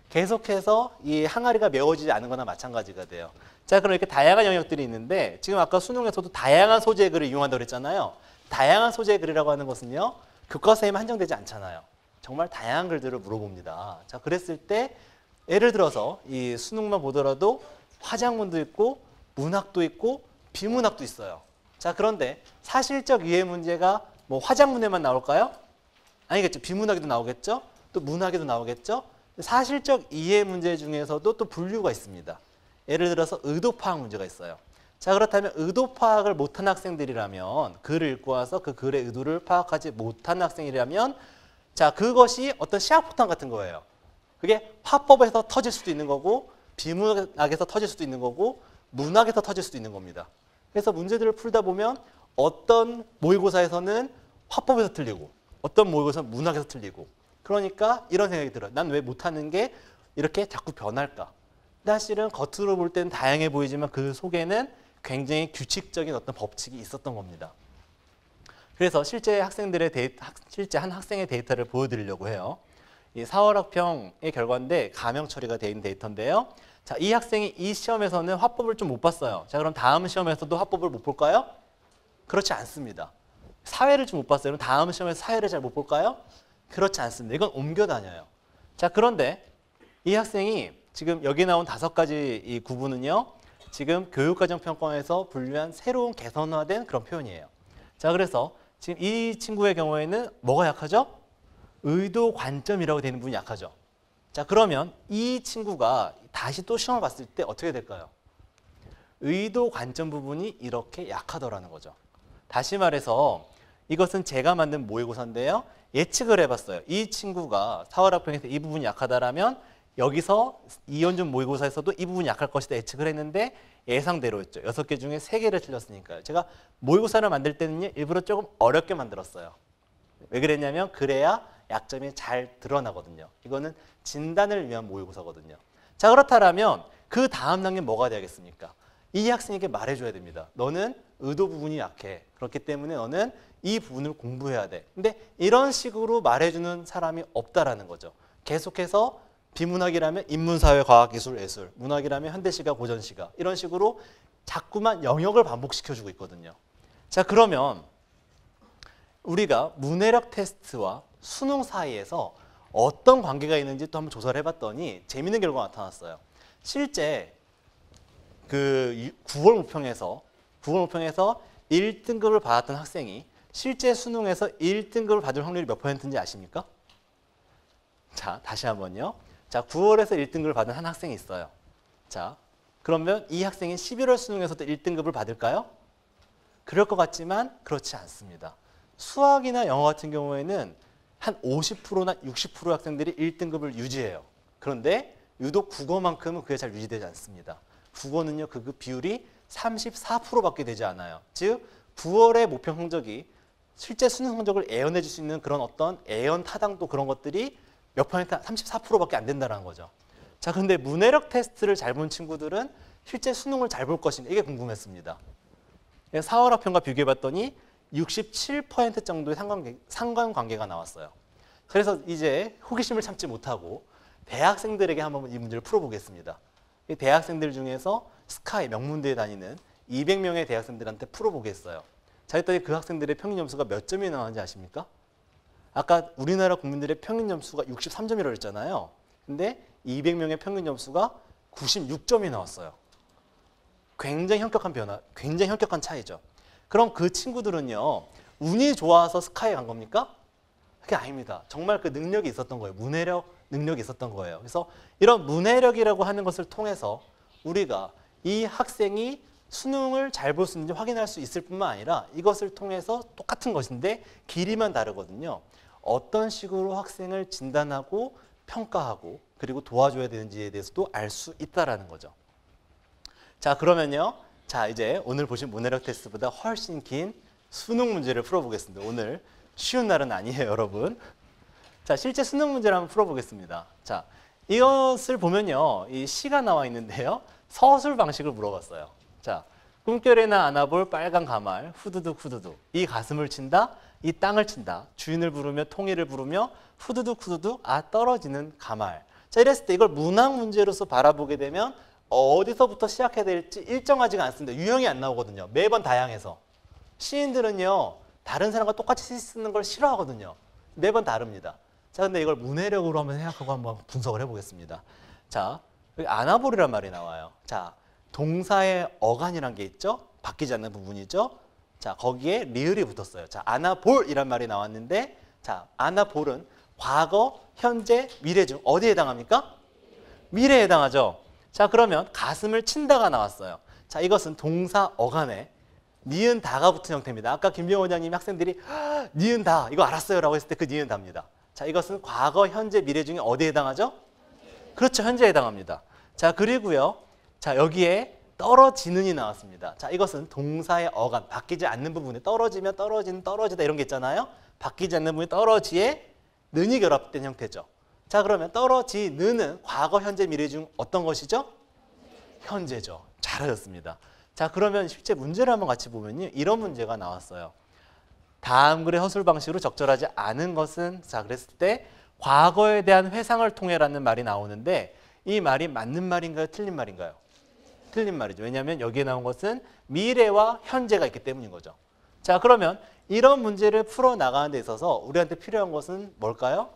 Speaker 1: 계속해서 이 항아리가 메워지지 않은 거나 마찬가지가 돼요. 자, 그럼 이렇게 다양한 영역들이 있는데 지금 아까 수능에서도 다양한 소재의 글을 이용한다고 그랬잖아요. 다양한 소재의 글이라고 하는 것은요. 교과서에만 한정되지 않잖아요. 정말 다양한 글들을 물어봅니다. 자, 그랬을 때 예를 들어서 이 수능만 보더라도 화작문도 있고 문학도 있고 비문학도 있어요. 자, 그런데 사실적 이해 문제가 뭐 화작문에만 나올까요? 아니겠죠. 비문학에도 나오겠죠. 또 문학에도 나오겠죠. 사실적 이해 문제 중에서도 또 분류가 있습니다. 예를 들어서 의도 파악 문제가 있어요. 자, 그렇다면 의도 파악을 못한 학생들이라면 글을 읽고 와서 그 글의 의도를 파악하지 못한 학생이라면 자, 그것이 어떤 시각폭탄 같은 거예요. 그게 화법에서 터질 수도 있는 거고 비문학에서 터질 수도 있는 거고 문학에서 터질 수도 있는 겁니다. 그래서 문제들을 풀다 보면 어떤 모의고사에서는 화법에서 틀리고 어떤 모의고사는 문학에서 틀리고 그러니까 이런 생각이 들어요. 난 왜 못하는 게 이렇게 자꾸 변할까? 사실은 겉으로 볼 때는 다양해 보이지만 그 속에는 굉장히 규칙적인 어떤 법칙이 있었던 겁니다. 그래서 실제 학생들의 데이터, 실제 한 학생의 데이터를 보여드리려고 해요. 이 사월학평의 결과인데 가명 처리가 되어 있는 데이터인데요. 자, 이 학생이 이 시험에서는 화법을 좀 못 봤어요. 자, 그럼 다음 시험에서도 화법을 못 볼까요? 그렇지 않습니다. 사회를 좀 못 봤어요. 그럼 다음 시험에서 사회를 잘 못 볼까요? 그렇지 않습니다. 이건 옮겨 다녀요. 자, 그런데 이 학생이 지금 여기 나온 다섯 가지 이 구분은요. 지금 교육과정평가원에서 분류한 새로운 개선화된 그런 표현이에요. 자, 그래서 지금 이 친구의 경우에는 뭐가 약하죠? 의도 관점이라고 되는 부분이 약하죠. 자, 그러면 이 친구가 다시 또 시험을 봤을 때 어떻게 될까요? 의도 관점 부분이 이렇게 약하더라는 거죠. 다시 말해서 이것은 제가 만든 모의고사인데요. 예측을 해봤어요. 이 친구가 사월학평에서 이 부분이 약하다라면 여기서 이연준 모의고사에서도 이 부분이 약할 것이다 예측을 했는데 예상대로였죠. 여섯 개 중에 세 개를 틀렸으니까요. 제가 모의고사를 만들 때는 일부러 조금 어렵게 만들었어요. 왜 그랬냐면 그래야 약점이 잘 드러나거든요. 이거는 진단을 위한 모의고사거든요. 자, 그렇다면 그 다음 단계 뭐가 돼야겠습니까? 이 학생에게 말해줘야 됩니다. 너는 의도 부분이 약해. 그렇기 때문에 너는 이 부분을 공부해야 돼. 근데 이런 식으로 말해주는 사람이 없다라는 거죠. 계속해서 비문학이라면 인문사회, 과학기술, 예술, 문학이라면 현대시가, 고전시가 이런 식으로 자꾸만 영역을 반복시켜주고 있거든요. 자, 그러면 우리가 문해력 테스트와 수능 사이에서 어떤 관계가 있는지 또 한번 조사를 해봤더니 재미있는 결과가 나타났어요. 실제 그 구월 모평에서 구월 모평에서 일 등급을 받았던 학생이 실제 수능에서 일 등급을 받을 확률이 몇 퍼센트인지 아십니까? 자, 다시 한번요. 자, 구월에서 일 등급을 받은 한 학생이 있어요. 자, 그러면 이 학생이 십일월 수능에서도 일 등급을 받을까요? 그럴 것 같지만 그렇지 않습니다. 수학이나 영어 같은 경우에는 한 오십 퍼센트나 육십 퍼센트 학생들이 일 등급을 유지해요. 그런데 유독 국어만큼은 그게 잘 유지되지 않습니다. 국어는요, 그 비율이 삼십사 퍼센트밖에 되지 않아요. 즉, 구월의 목표 성적이 실제 수능 성적을 애연해 줄 수 있는 그런 어떤 애연 타당도 그런 것들이 몇 퍼센트, 삼십사 퍼센트밖에 안 된다는 거죠. 자, 근데 문해력 테스트를 잘 본 친구들은 실제 수능을 잘 볼 것인가 이게 궁금했습니다. 사월 학평과 비교해봤더니 육십칠 퍼센트 정도의 상관관계, 상관관계가 나왔어요. 그래서 이제 호기심을 참지 못하고 대학생들에게 한번 이 문제를 풀어보겠습니다. 이 대학생들 중에서 스카이 명문대에 다니는 이백 명의 대학생들한테 풀어보겠어요. 자, 했더니 그 학생들의 평균 점수가 몇 점이 나왔는지 아십니까? 아까 우리나라 국민들의 평균 점수가 육십삼 점이라고 했잖아요. 근데 이백 명의 평균 점수가 구십육 점이 나왔어요. 굉장히 현격한 변화, 굉장히 현격한 차이죠. 그럼 그 친구들은요, 운이 좋아서 스카이에 간 겁니까? 그게 아닙니다. 정말 그 능력이 있었던 거예요. 문해력 능력이 있었던 거예요. 그래서 이런 문해력이라고 하는 것을 통해서 우리가 이 학생이 수능을 잘 볼 수 있는지 확인할 수 있을 뿐만 아니라 이것을 통해서 똑같은 것인데 길이만 다르거든요. 어떤 식으로 학생을 진단하고 평가하고 그리고 도와줘야 되는지에 대해서도 알 수 있다라는 거죠. 자, 그러면요. 자, 이제 오늘 보신 문해력 테스트보다 훨씬 긴 수능 문제를 풀어보겠습니다. 오늘 쉬운 날은 아니에요, 여러분. 자, 실제 수능 문제를 한번 풀어보겠습니다. 자, 이것을 보면요. 이 시가 나와 있는데요. 서술 방식을 물어봤어요. 자, 꿈결에나 안아볼 빨간 가말, 후두둑 후두둑. 이 가슴을 친다, 이 땅을 친다. 주인을 부르며 통일을 부르며 후두둑 후두둑, 아 떨어지는 가말. 자, 이랬을 때 이걸 문학 문제로서 바라보게 되면 어디서부터 시작해야 될지 일정하지가 않습니다. 유형이 안 나오거든요. 매번 다양해서. 시인들은요, 다른 사람과 똑같이 쓰는 걸 싫어하거든요. 매번 다릅니다. 자, 근데 이걸 문해력으로 한번 생각하고 한번 분석을 해보겠습니다. 자, 여기 안아볼이란 말이 나와요. 자, 동사의 어간이란 게 있죠? 바뀌지 않는 부분이죠? 자, 거기에 리을이 붙었어요. 자, 안아볼이란 말이 나왔는데, 자, 안아볼은 과거, 현재, 미래 중 어디에 해당합니까? 미래에 해당하죠. 자, 그러면 가슴을 친다가 나왔어요. 자, 이것은 동사 어간에 니은 다가 붙은 형태입니다. 아까 김병호 원장님이 학생들이 니은 다 이거 알았어요 라고 했을 때 그 니은 다입니다. 자, 이것은 과거, 현재, 미래 중에 어디에 해당하죠? 그렇죠. 현재에 해당합니다. 자, 그리고요. 자, 여기에 떨어지는이 나왔습니다. 자, 이것은 동사의 어간, 바뀌지 않는 부분에 떨어지면 떨어지는, 떨어지다 이런 게 있잖아요. 바뀌지 않는 부분이 떨어지에 는이 결합된 형태죠. 자, 그러면 떨어지는은 과거, 현재, 미래 중 어떤 것이죠? 현재죠. 잘하셨습니다. 자, 그러면 실제 문제를 한번 같이 보면요. 이런 문제가 나왔어요. 다음 글의 허술 방식으로 적절하지 않은 것은, 자, 그랬을 때 과거에 대한 회상을 통해라는 말이 나오는데 이 말이 맞는 말인가요? 틀린 말인가요? 틀린 말이죠. 왜냐하면 여기에 나온 것은 미래와 현재가 있기 때문인 거죠. 자, 그러면 이런 문제를 풀어나가는 데 있어서 우리한테 필요한 것은 뭘까요?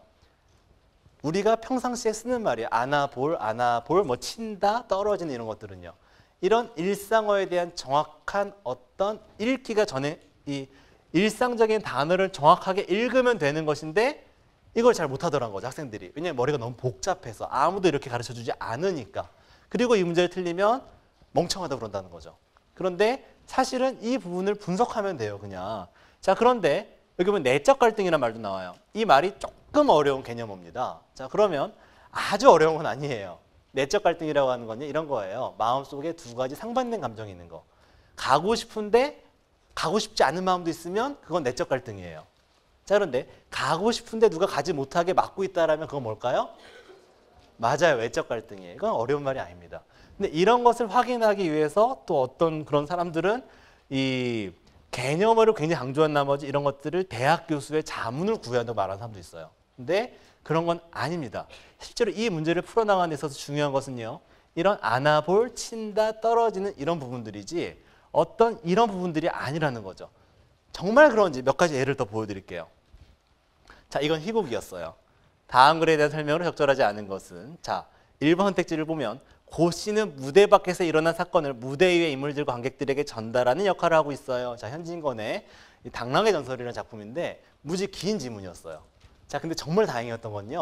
Speaker 1: 우리가 평상시에 쓰는 말이에요. 안아볼, 안아볼, 뭐 친다, 떨어지는 이런 것들은요. 이런 일상어에 대한 정확한 어떤 읽기가 전에 이 일상적인 단어를 정확하게 읽으면 되는 것인데 이걸 잘 못하더라는 거죠, 학생들이. 왜냐하면 머리가 너무 복잡해서 아무도 이렇게 가르쳐주지 않으니까. 그리고 이 문제를 틀리면 멍청하다고 그런다는 거죠. 그런데 사실은 이 부분을 분석하면 돼요, 그냥. 자, 그런데 여기 보면 내적 갈등이라는 말도 나와요. 이 말이 조금 어려운 개념입니다. 자, 그러면 아주 어려운 건 아니에요. 내적 갈등이라고 하는 건 이런 거예요. 마음속에 두 가지 상반된 감정이 있는 거. 가고 싶은데 가고 싶지 않은 마음도 있으면 그건 내적 갈등이에요. 자, 그런데 가고 싶은데 누가 가지 못하게 막고 있다라면 그건 뭘까요? 맞아요. 외적 갈등이에요. 이건 어려운 말이 아닙니다. 근데 이런 것을 확인하기 위해서 또 어떤 그런 사람들은 이 개념어를 굉장히 강조한 나머지 이런 것들을 대학 교수의 자문을 구해한다고 말하는 사람도 있어요. 근데 그런 건 아닙니다. 실제로 이 문제를 풀어나가는 데 있어서 중요한 것은요. 이런 안아볼, 친다, 떨어지는 이런 부분들이지 어떤 이런 부분들이 아니라는 거죠. 정말 그런지 몇 가지 예를 더 보여드릴게요. 자, 이건 희곡이었어요. 다음 글에 대한 설명으로 적절하지 않은 것은, 자, 일 번 선택지를 보면 고 씨는 무대 밖에서 일어난 사건을 무대 위의 인물들과 관객들에게 전달하는 역할을 하고 있어요. 자, 현진건의 당랑의 전설이라는 작품인데 무지 긴 지문이었어요. 자, 근데 정말 다행이었던 건요.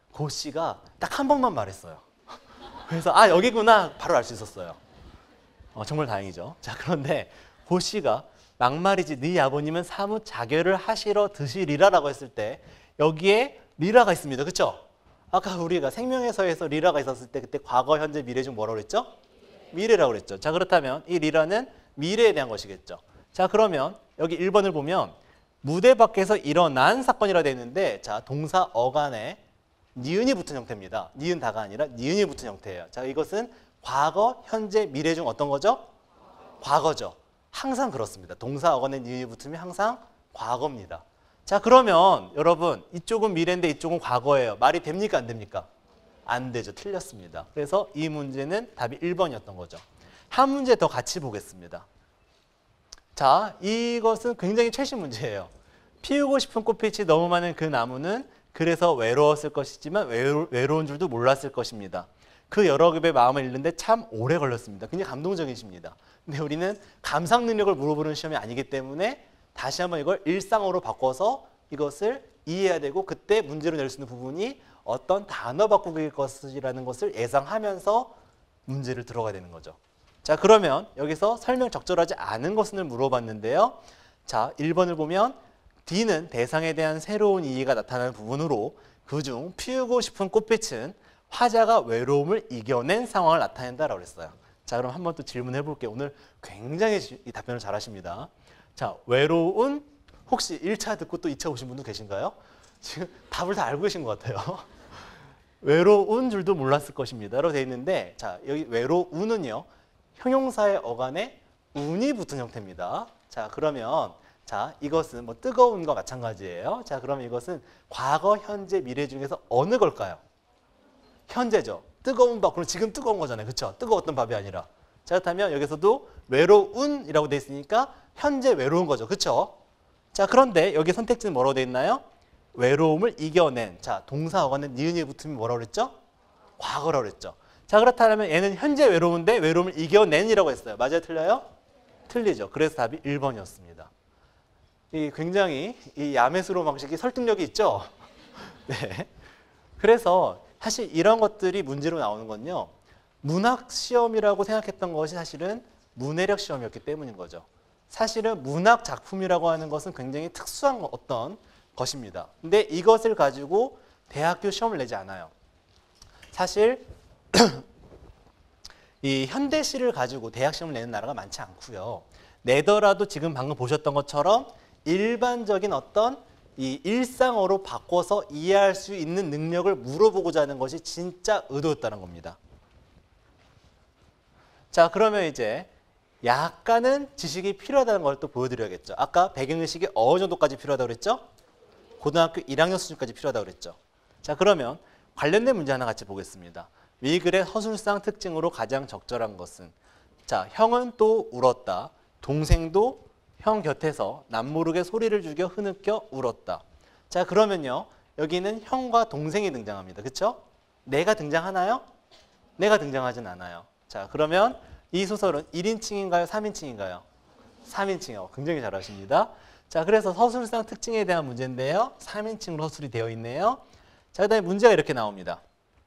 Speaker 1: 고 씨가 딱 한 번만 말했어요. 그래서 아 여기구나 바로 알 수 있었어요. 어, 정말 다행이죠. 자 그런데 고 씨가 막말이지 네 아버님은 사뭇 자결을 하시러 드시리라라고 했을 때 여기에 리라가 있습니다. 그렇죠? 아까 우리가 생명에서에서 리라가 있었을 때 그때 과거, 현재, 미래 중 뭐라고 그랬죠? 미래라고 그랬죠. 자 그렇다면 이 리라는 미래에 대한 것이겠죠. 자 그러면 여기 일 번을 보면 무대 밖에서 일어난 사건이라 되어 있는데 자 동사 어간에 니은이 붙은 형태입니다. 니은 다가 아니라 니은이 붙은 형태예요. 자 이것은 과거, 현재, 미래 중 어떤 거죠? 과거죠. 항상 그렇습니다. 동사 어간에 니은이 붙으면 항상 과거입니다. 자 그러면 여러분 이쪽은 미래인데 이쪽은 과거예요. 말이 됩니까 안 됩니까? 안 되죠. 틀렸습니다. 그래서 이 문제는 답이 일 번이었던 거죠. 한 문제 더 같이 보겠습니다. 자 이것은 굉장히 최신 문제예요. 피우고 싶은 꽃빛이 너무 많은 그 나무는 그래서 외로웠을 것이지만 외로, 외로운 줄도 몰랐을 것입니다. 그 여러 급의 마음을 잃는데 참 오래 걸렸습니다. 굉장히 감동적이십니다. 근데 우리는 감상 능력을 물어보는 시험이 아니기 때문에 다시 한번 이걸 일상어로 바꿔서 이것을 이해해야 되고 그때 문제로 낼 수 있는 부분이 어떤 단어 바꾸기일 것이라는 것을 예상하면서 문제를 들어가야 되는 거죠. 자 그러면 여기서 설명 적절하지 않은 것을 물어봤는데요. 자 일 번을 보면 D는 대상에 대한 새로운 이해가 나타나는 부분으로 그중 피우고 싶은 꽃빛은 화자가 외로움을 이겨낸 상황을 나타낸다라고 했어요. 자 그럼 한번 또 질문해 볼게요. 오늘 굉장히 이 답변을 잘 하십니다. 자 외로운 혹시 일 차 듣고 또 이 차 오신 분도 계신가요? 지금 답을 다 알고 계신 것 같아요. 외로운 줄도 몰랐을 것입니다. 라고 되어 있는데 자 여기 외로운은요. 형용사의 어간에 운이 붙은 형태입니다. 자 그러면 자 이것은 뭐 뜨거운과 마찬가지예요. 자 그러면 이것은 과거, 현재, 미래 중에서 어느 걸까요? 현재죠. 뜨거운 밥. 그럼 지금 뜨거운 거잖아요. 그렇죠? 뜨거웠던 밥이 아니라. 자 그렇다면 여기서도 외로운이라고 되어 있으니까 현재 외로운 거죠. 그렇죠? 자 그런데 여기 선택지는 뭐라고 되어 있나요? 외로움을 이겨낸. 자 동사 어간에 니은이 붙으면 뭐라고 그랬죠? 과거라고 그랬죠. 자 그렇다면 얘는 현재 외로운데 외로움을 이겨낸이라고 했어요. 맞아요? 틀려요? 틀리죠. 그래서 답이 일 번이었습니다. 이 굉장히 이 야매스러운 방식이 설득력이 있죠? 네. 그래서 사실 이런 것들이 문제로 나오는 건요. 문학 시험이라고 생각했던 것이 사실은 문해력 시험이었기 때문인 거죠. 사실은 문학 작품이라고 하는 것은 굉장히 특수한 어떤 것입니다. 근데 이것을 가지고 대학교 시험을 내지 않아요. 사실 이 현대시를 가지고 대학 시험을 내는 나라가 많지 않고요. 내더라도 지금 방금 보셨던 것처럼 일반적인 어떤 이 일상어로 바꿔서 이해할 수 있는 능력을 물어보고자 하는 것이 진짜 의도였다는 겁니다. 자 그러면 이제 약간은 지식이 필요하다는 걸 또 보여드려야겠죠. 아까 배경의식이 어느 정도까지 필요하다고 그랬죠? 고등학교 일 학년 수준까지 필요하다고 그랬죠. 자 그러면 관련된 문제 하나 같이 보겠습니다. 위글의 서술상 특징으로 가장 적절한 것은 자 형은 또 울었다. 동생도 형 곁에서 남모르게 소리를 죽여 흐느껴 울었다. 자 그러면요. 여기는 형과 동생이 등장합니다. 그렇죠? 내가 등장하나요? 내가 등장하진 않아요. 자 그러면 이 소설은 일 인칭인가요? 삼 인칭인가요? 삼 인칭이요. 굉장히 잘하십니다. 자 그래서 서술상 특징에 대한 문제인데요. 삼 인칭으로 서술이 되어 있네요. 자 그 다음에 문제가 이렇게 나옵니다.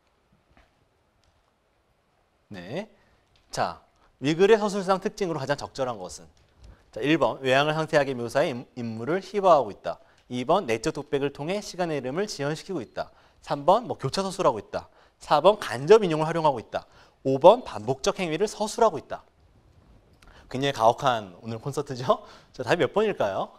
Speaker 1: 네. 자 위글의 서술상 특징으로 가장 적절한 것은 자, 일 번 외양을 상세하게 묘사해 인물을 희화하고 있다. 이 번 내적 독백을 통해 시간의 흐름을 지연시키고 있다. 삼 번 뭐 교차 서술하고 있다. 사 번 간접 인용을 활용하고 있다. 오 번 반복적 행위를 서술하고 있다. 굉장히 가혹한 오늘 콘서트죠? 자, 답이 몇 번일까요?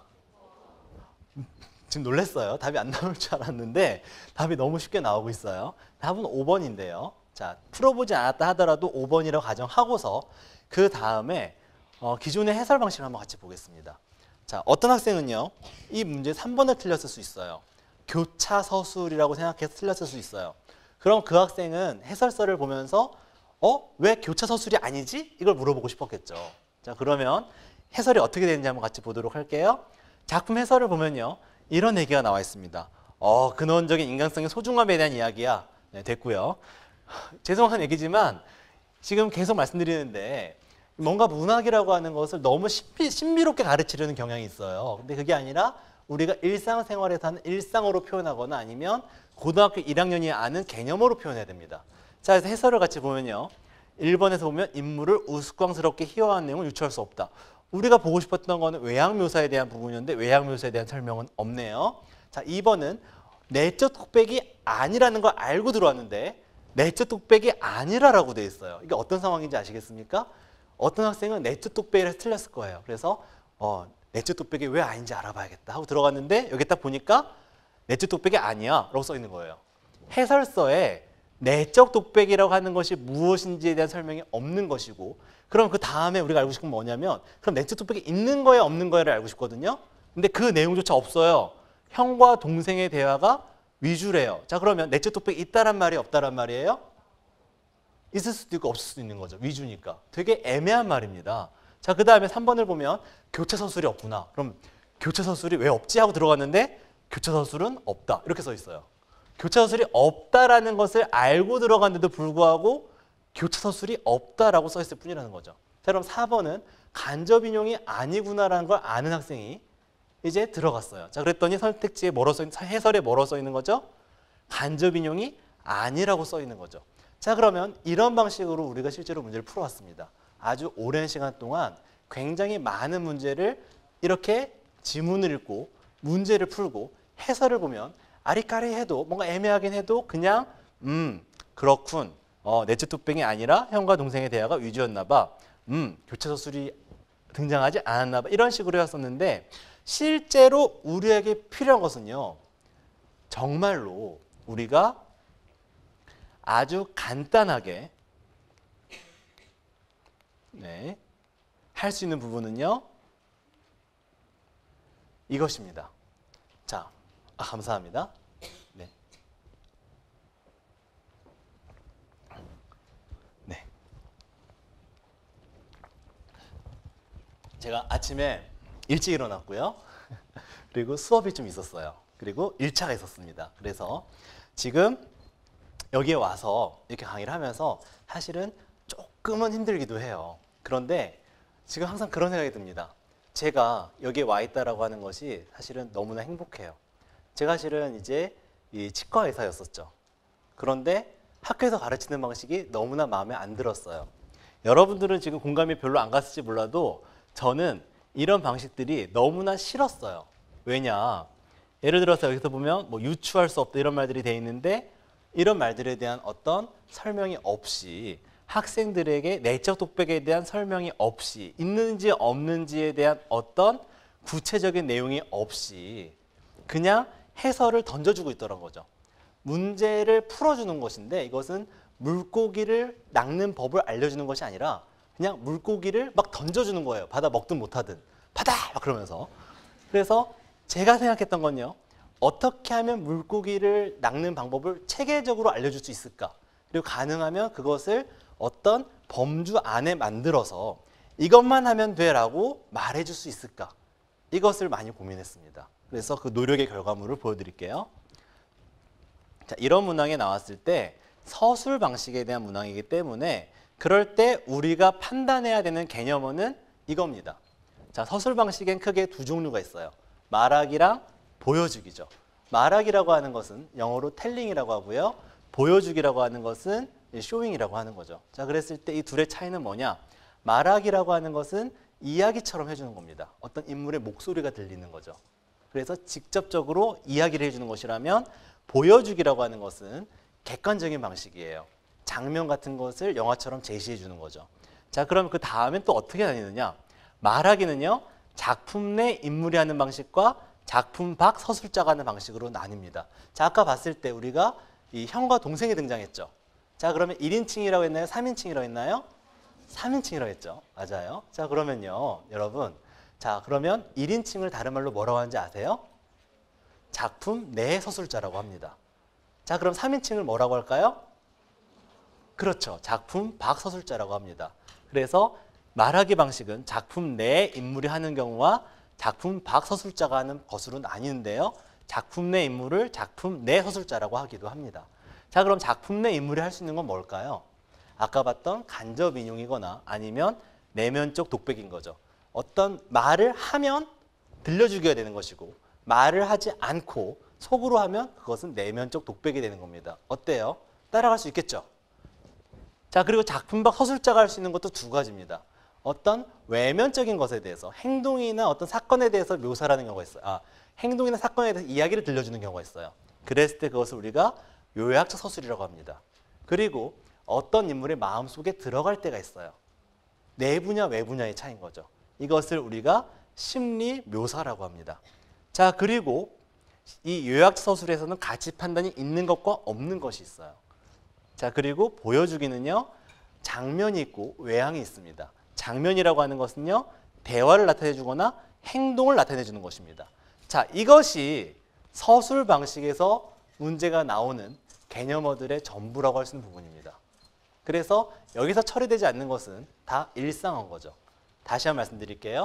Speaker 1: 지금 놀랐어요. 답이 안 나올 줄 알았는데 답이 너무 쉽게 나오고 있어요. 답은 오 번인데요. 자, 풀어보지 않았다 하더라도 오 번이라고 가정하고서 그 다음에 어, 기존의 해설 방식을 한번 같이 보겠습니다. 자, 어떤 학생은요. 이 문제 삼 번을 틀렸을 수 있어요. 교차 서술이라고 생각해서 틀렸을 수 있어요. 그럼 그 학생은 해설서를 보면서 어? 왜 교차 서술이 아니지? 이걸 물어보고 싶었겠죠. 자, 그러면 해설이 어떻게 되는지 한번 같이 보도록 할게요. 작품 해설을 보면요. 이런 얘기가 나와 있습니다. 어, 근원적인 인간성의 소중함에 대한 이야기야. 네, 됐고요. 죄송한 얘기지만 지금 계속 말씀드리는데 뭔가 문학이라고 하는 것을 너무 신비, 신비롭게 가르치려는 경향이 있어요. 근데 그게 아니라 우리가 일상생활에서 하는 일상어로 표현하거나 아니면 고등학교 일 학년이 아는 개념어로 표현해야 됩니다. 자, 그래서 해설을 같이 보면요. 일 번에서 보면 인물을 우스꽝스럽게 희화한 내용을 유추할 수 없다. 우리가 보고 싶었던 거는 외양묘사에 대한 부분이었는데 외양묘사에 대한 설명은 없네요. 자, 이 번은 내적 독백이 아니라는 걸 알고 들어왔는데 내적 독백이 아니라라고 돼 있어요. 이게 어떤 상황인지 아시겠습니까? 어떤 학생은 내적 독백이라서 틀렸을 거예요. 그래서 어, 내적 독백이 왜 아닌지 알아봐야겠다 하고 들어갔는데 여기 딱 보니까 내적 독백이 아니야 라고 써 있는 거예요. 해설서에 내적 독백이라고 하는 것이 무엇인지에 대한 설명이 없는 것이고 그럼 그 다음에 우리가 알고 싶은 건 뭐냐면 그럼 내적 독백이 있는 거야 없는 거야를 알고 싶거든요. 근데 그 내용조차 없어요. 형과 동생의 대화가 위주래요. 자, 그러면 내적 독백이 있다란 말이 없다란 말이에요? 있을 수도 있고 없을 수도 있는 거죠. 위주니까. 되게 애매한 말입니다. 자, 그 다음에 삼 번을 보면 교차 서술이 없구나. 그럼 교차 서술이 왜 없지 하고 들어갔는데 교차 서술은 없다. 이렇게 써 있어요. 교차 서술이 없다라는 것을 알고 들어갔는데도 불구하고 교차 서술이 없다라고 써 있을 뿐이라는 거죠. 자, 그럼 사 번은 간접 인용이 아니구나라는 걸 아는 학생이 이제 들어갔어요. 자, 그랬더니 선택지에 뭐로 써 있는, 해설에 뭐로 써 있는 거죠? 간접 인용이 아니라고 써 있는 거죠. 자, 그러면 이런 방식으로 우리가 실제로 문제를 풀어왔습니다. 아주 오랜 시간 동안 굉장히 많은 문제를 이렇게 지문을 읽고 문제를 풀고 해설을 보면 아리까리해도 뭔가 애매하긴 해도 그냥 음 그렇군. 어, 내적 독백이 아니라 형과 동생의 대화가 위주였나 봐. 음 교차 서술이 등장하지 않았나 봐. 이런 식으로 했었는데 실제로 우리에게 필요한 것은요. 정말로 우리가 아주 간단하게 네, 할 수 있는 부분은요. 이것입니다. 자, 아, 감사합니다. 네. 네. 제가 아침에 일찍 일어났고요. 그리고 수업이 좀 있었어요. 그리고 일 차가 있었습니다. 그래서 지금 여기에 와서 이렇게 강의를 하면서 사실은 조금은 힘들기도 해요. 그런데 지금 항상 그런 생각이 듭니다. 제가 여기에 와 있다라고 하는 것이 사실은 너무나 행복해요. 제가 사실은 이제 이 치과 의사였었죠. 그런데 학교에서 가르치는 방식이 너무나 마음에 안 들었어요. 여러분들은 지금 공감이 별로 안 갔을지 몰라도 저는 이런 방식들이 너무나 싫었어요. 왜냐? 예를 들어서 여기서 보면 뭐 유추할 수 없다 이런 말들이 돼 있는데 이런 말들에 대한 어떤 설명이 없이 학생들에게 내적 독백에 대한 설명이 없이 있는지 없는지에 대한 어떤 구체적인 내용이 없이 그냥 해설을 던져주고 있더란 거죠. 문제를 풀어주는 것인데 이것은 물고기를 낚는 법을 알려주는 것이 아니라 그냥 물고기를 막 던져주는 거예요. 받아 먹든 못하든 받아! 막 그러면서. 그래서 제가 생각했던 건요. 어떻게 하면 물고기를 낚는 방법을 체계적으로 알려줄 수 있을까? 그리고 가능하면 그것을 어떤 범주 안에 만들어서 이것만 하면 돼라고 말해줄 수 있을까? 이것을 많이 고민했습니다. 그래서 그 노력의 결과물을 보여드릴게요. 자, 이런 문항에 나왔을 때 서술 방식에 대한 문항이기 때문에 그럴 때 우리가 판단해야 되는 개념어는 이겁니다. 자, 서술 방식엔 크게 두 종류가 있어요. 말하기랑 보여주기죠. 말하기라고 하는 것은 영어로 텔링이라고 하고요. 보여주기라고 하는 것은 쇼잉이라고 하는 거죠. 자, 그랬을 때 이 둘의 차이는 뭐냐? 말하기라고 하는 것은 이야기처럼 해주는 겁니다. 어떤 인물의 목소리가 들리는 거죠. 그래서 직접적으로 이야기를 해주는 것이라면 보여주기라고 하는 것은 객관적인 방식이에요. 장면 같은 것을 영화처럼 제시해 주는 거죠. 자, 그럼 그 다음엔 또 어떻게 나뉘느냐? 말하기는요. 작품 내 인물이 하는 방식과 작품 밖 서술자가 하는 방식으로 나뉩니다. 자, 아까 봤을 때 우리가 이 형과 동생이 등장했죠. 자, 그러면 일 인칭이라고 했나요? 삼 인칭이라고 했나요? 삼 인칭이라고 했죠. 맞아요. 자, 그러면요. 여러분. 자, 그러면 일 인칭을 다른 말로 뭐라고 하는지 아세요? 작품 내 서술자라고 합니다. 자, 그럼 삼 인칭을 뭐라고 할까요? 그렇죠. 작품 밖 서술자라고 합니다. 그래서 말하기 방식은 작품 내 인물이 하는 경우와 작품 밖 서술자가 하는 것으로 나뉘는데요. 작품 내 인물을 작품 내 서술자라고 하기도 합니다. 자, 그럼 작품 내 인물이 할 수 있는 건 뭘까요? 아까 봤던 간접 인용이거나 아니면 내면적 독백인 거죠. 어떤 말을 하면 들려주게 되는 것이고 말을 하지 않고 속으로 하면 그것은 내면적 독백이 되는 겁니다. 어때요? 따라갈 수 있겠죠? 자, 그리고 작품 밖 서술자가 할 수 있는 것도 두 가지입니다. 어떤 외면적인 것에 대해서 행동이나 어떤 사건에 대해서 묘사라는 경우가 있어요. 아, 행동이나 사건에 대해서 이야기를 들려주는 경우가 있어요. 그랬을 때 그것을 우리가 요약적 서술이라고 합니다. 그리고 어떤 인물의 마음속에 들어갈 때가 있어요. 내부냐 외부냐의 차이인 거죠. 이것을 우리가 심리 묘사라고 합니다. 자, 그리고 이 요약적 서술에서는 가치 판단이 있는 것과 없는 것이 있어요. 자, 그리고 보여주기는요, 장면이 있고 외향이 있습니다. 장면이라고 하는 것은요, 대화를 나타내 주거나 행동을 나타내 주는 것입니다. 자, 이것이 서술 방식에서 문제가 나오는 개념어들의 전부라고 할 수 있는 부분입니다. 그래서 여기서 처리되지 않는 것은 다 일상어인 거죠. 다시 한번 말씀드릴게요.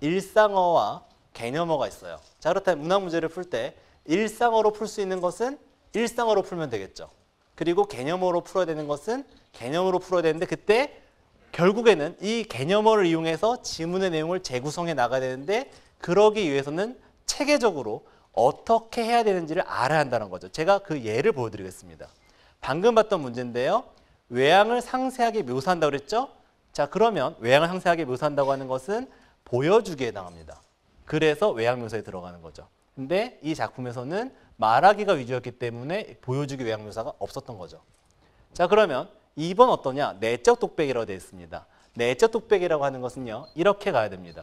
Speaker 1: 일상어와 개념어가 있어요. 자, 그렇다면 문학 문제를 풀 때 일상어로 풀 수 있는 것은 일상어로 풀면 되겠죠. 그리고 개념어로 풀어야 되는 것은 개념으로 풀어야 되는데, 그때 결국에는 이 개념어를 이용해서 지문의 내용을 재구성해 나가야 되는데, 그러기 위해서는 체계적으로 어떻게 해야 되는지를 알아야 한다는 거죠. 제가 그 예를 보여드리겠습니다. 방금 봤던 문제인데요. 외향을 상세하게 묘사한다고 그랬죠? 자, 그러면 외향을 상세하게 묘사한다고 하는 것은 보여주기에 해당합니다. 그래서 외향 묘사에 들어가는 거죠. 근데 이 작품에서는 말하기가 위주였기 때문에 보여주기 외향 묘사가 없었던 거죠. 자, 그러면 이 번 어떠냐? 내적 독백이라고 되어 있습니다. 내적 독백이라고 하는 것은요, 이렇게 가야 됩니다.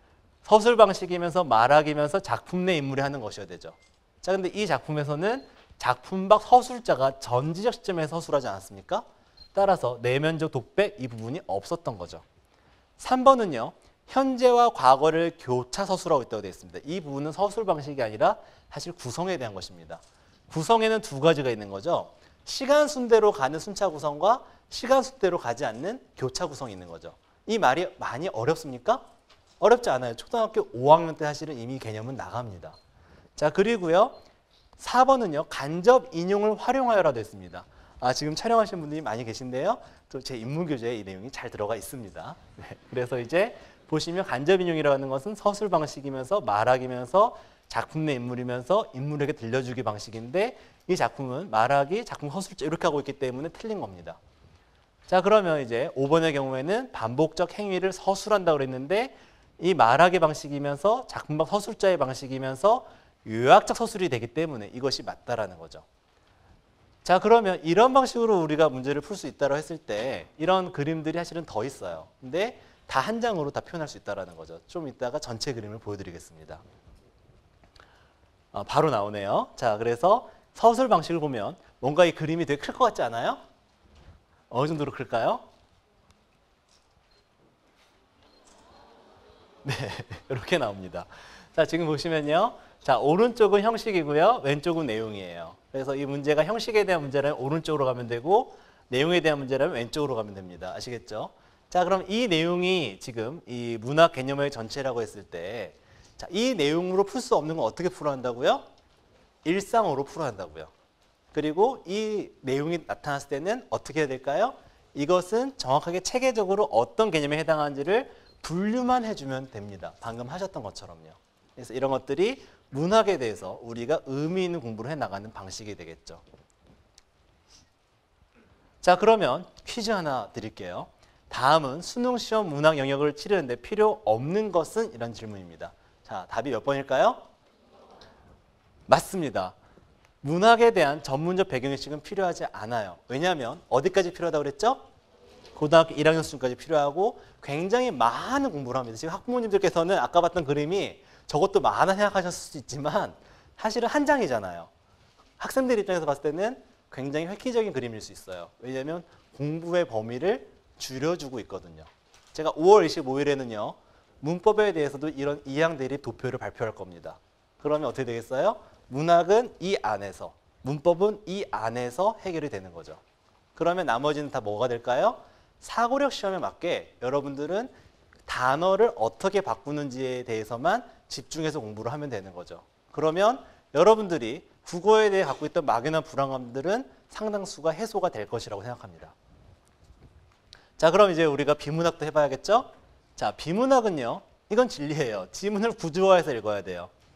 Speaker 1: 서술 방식이면서 말하기면서 작품 내 인물이 하는 것이어야 되죠. 자, 근데 이 작품에서는 작품 밖 서술자가 전지적 시점에서 서술하지 않았습니까? 따라서 내면적 독백 이 부분이 없었던 거죠. 삼 번은요. 현재와 과거를 교차 서술하고 있다고 되어 있습니다. 이 부분은 서술 방식이 아니라 사실 구성에 대한 것입니다. 구성에는 두 가지가 있는 거죠. 시간 순대로 가는 순차 구성과 시간 순대로 가지 않는 교차 구성이 있는 거죠. 이 말이 많이 어렵습니까? 어렵지 않아요. 초등학교 오 학년 때 사실은 이미 개념은 나갑니다. 자, 그리고요. 사 번은요. 간접 인용을 활용하여라 되어 있습니다. 아, 지금 촬영하시는 분들이 많이 계신데요. 또 제 인문교재에 이 내용이 잘 들어가 있습니다. 네, 그래서 이제 보시면 간접 인용이라고 하는 것은 서술 방식이면서 말하기면서 작품 내 인물이면서 인물에게 들려주기 방식인데, 이 작품은 말하기, 작품 서술자 이렇게 하고 있기 때문에 틀린 겁니다. 자, 그러면 이제 오 번의 경우에는 반복적 행위를 서술한다고 그랬는데, 이 말하기 방식이면서 작품 밖 서술자의 방식이면서 요약적 서술이 되기 때문에 이것이 맞다라는 거죠. 자, 그러면 이런 방식으로 우리가 문제를 풀 수 있다고 했을 때 이런 그림들이 사실은 더 있어요. 근데 다 한 장으로 다 표현할 수 있다는 거죠. 좀 이따가 전체 그림을 보여드리겠습니다. 어, 바로 나오네요. 자, 그래서 서술 방식을 보면 뭔가 이 그림이 되게 클 것 같지 않아요? 어느 정도로 클까요? 네, 이렇게 나옵니다. 자, 지금 보시면요. 자, 오른쪽은 형식이고요. 왼쪽은 내용이에요. 그래서 이 문제가 형식에 대한 문제라면 오른쪽으로 가면 되고, 내용에 대한 문제라면 왼쪽으로 가면 됩니다. 아시겠죠? 자, 그럼 이 내용이 지금 이 문학 개념의 전체라고 했을 때, 자, 이 내용으로 풀 수 없는 건 어떻게 풀어야 한다고요? 일상어로 풀어야 한다고요. 그리고 이 내용이 나타났을 때는 어떻게 해야 될까요? 이것은 정확하게 체계적으로 어떤 개념에 해당하는지를 분류만 해주면 됩니다. 방금 하셨던 것처럼요. 그래서 이런 것들이 문학에 대해서 우리가 의미 있는 공부를 해나가는 방식이 되겠죠. 자, 그러면 퀴즈 하나 드릴게요. 다음은 수능 시험 문학 영역을 치르는데 필요 없는 것은? 이런 질문입니다. 자, 답이 몇 번일까요? 맞습니다. 문학에 대한 전문적 배경의식은 필요하지 않아요. 왜냐하면 어디까지 필요하다고 그랬죠? 고등학교 일 학년 수준까지 필요하고 굉장히 많은 공부를 합니다. 지금 학부모님들께서는 아까 봤던 그림이 저것도 많아 생각하셨을 수 있지만 사실은 한 장이잖아요. 학생들 입장에서 봤을 때는 굉장히 획기적인 그림일 수 있어요. 왜냐하면 공부의 범위를 줄여주고 있거든요. 제가 오월 이십오일에는요. 문법에 대해서도 이런 이항 대립 도표를 발표할 겁니다. 그러면 어떻게 되겠어요? 문학은 이 안에서, 문법은 이 안에서 해결이 되는 거죠. 그러면 나머지는 다 뭐가 될까요? 사고력 시험에 맞게 여러분들은 단어를 어떻게 바꾸는지에 대해서만 집중해서 공부를 하면 되는 거죠. 그러면 여러분들이 국어에 대해 갖고 있던 막연한 불안감들은 상당수가 해소가 될 것이라고 생각합니다. 자, 그럼 이제 우리가 비문학도 해봐야겠죠? 자, 비문학은요. 이건 진리예요. 지문을 구조화해서 읽어야 돼요.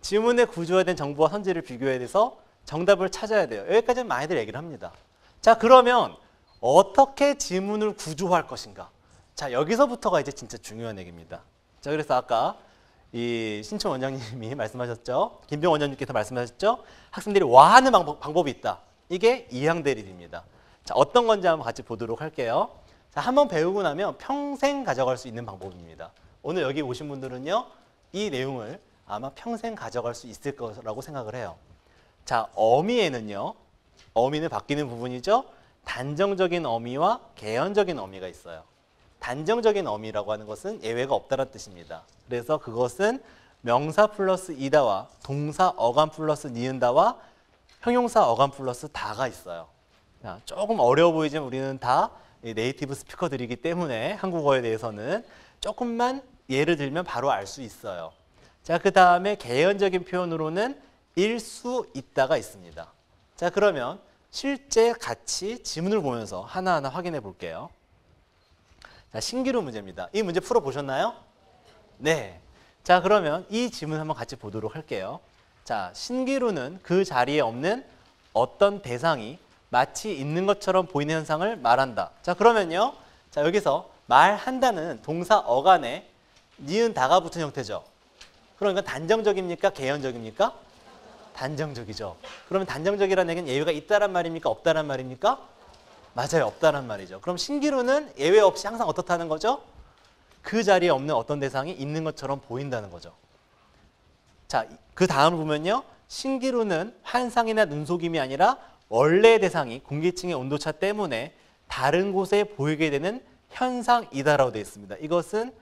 Speaker 1: 지문에 구조화된 정보와 선지를 비교해서 정답을 찾아야 돼요. 여기까지는 많이들 얘기를 합니다. 자, 그러면 어떻게 지문을 구조화할 것인가? 자, 여기서부터가 이제 진짜 중요한 얘기입니다. 자, 그래서 아까 이 신청 원장님이 말씀하셨죠. 김병 원장님께서 말씀하셨죠. 학생들이 와하는 방법, 방법이 있다. 이게 이항대립입니다. 자, 어떤 건지 한번 같이 보도록 할게요. 자, 한번 배우고 나면 평생 가져갈 수 있는 방법입니다. 오늘 여기 오신 분들은요, 이 내용을 아마 평생 가져갈 수 있을 거라고 생각을 해요. 자, 어미에는요, 어미는 바뀌는 부분이죠. 단정적인 어미와 개연적인 어미가 있어요. 단정적인 어미라고 하는 것은 예외가 없다는 뜻입니다. 그래서 그것은 명사 플러스 이다와 동사 어감 플러스 니은다와 형용사 어감 플러스 다가 있어요. 자, 조금 어려워 보이지만 우리는 다 네이티브 스피커들이기 때문에 한국어에 대해서는 조금만 예를 들면 바로 알 수 있어요. 자, 그 다음에 개연적인 표현으로는 일 수 있다가 있습니다. 자, 그러면 실제 같이 지문을 보면서 하나하나 확인해 볼게요. 자, 신기루 문제입니다. 이 문제 풀어보셨나요? 네. 자, 그러면 이 지문 한번 같이 보도록 할게요. 자, 신기루는 그 자리에 없는 어떤 대상이 마치 있는 것처럼 보이는 현상을 말한다. 자, 그러면요. 자, 여기서 말한다는 동사 어간에 니은 다가 붙은 형태죠. 그러니까 단정적입니까? 개연적입니까? 단정적이죠. 그러면 단정적이라는 얘기는 예외가 있다란 말입니까? 없다란 말입니까? 맞아요. 없다란 말이죠. 그럼 신기루는 예외 없이 항상 어떻다는 거죠? 그 자리에 없는 어떤 대상이 있는 것처럼 보인다는 거죠. 자, 그 다음을 보면요. 신기루는 환상이나 눈속임이 아니라 원래의 대상이 공기층의 온도차 때문에 다른 곳에 보이게 되는 현상이다라고 되어 있습니다. 이것은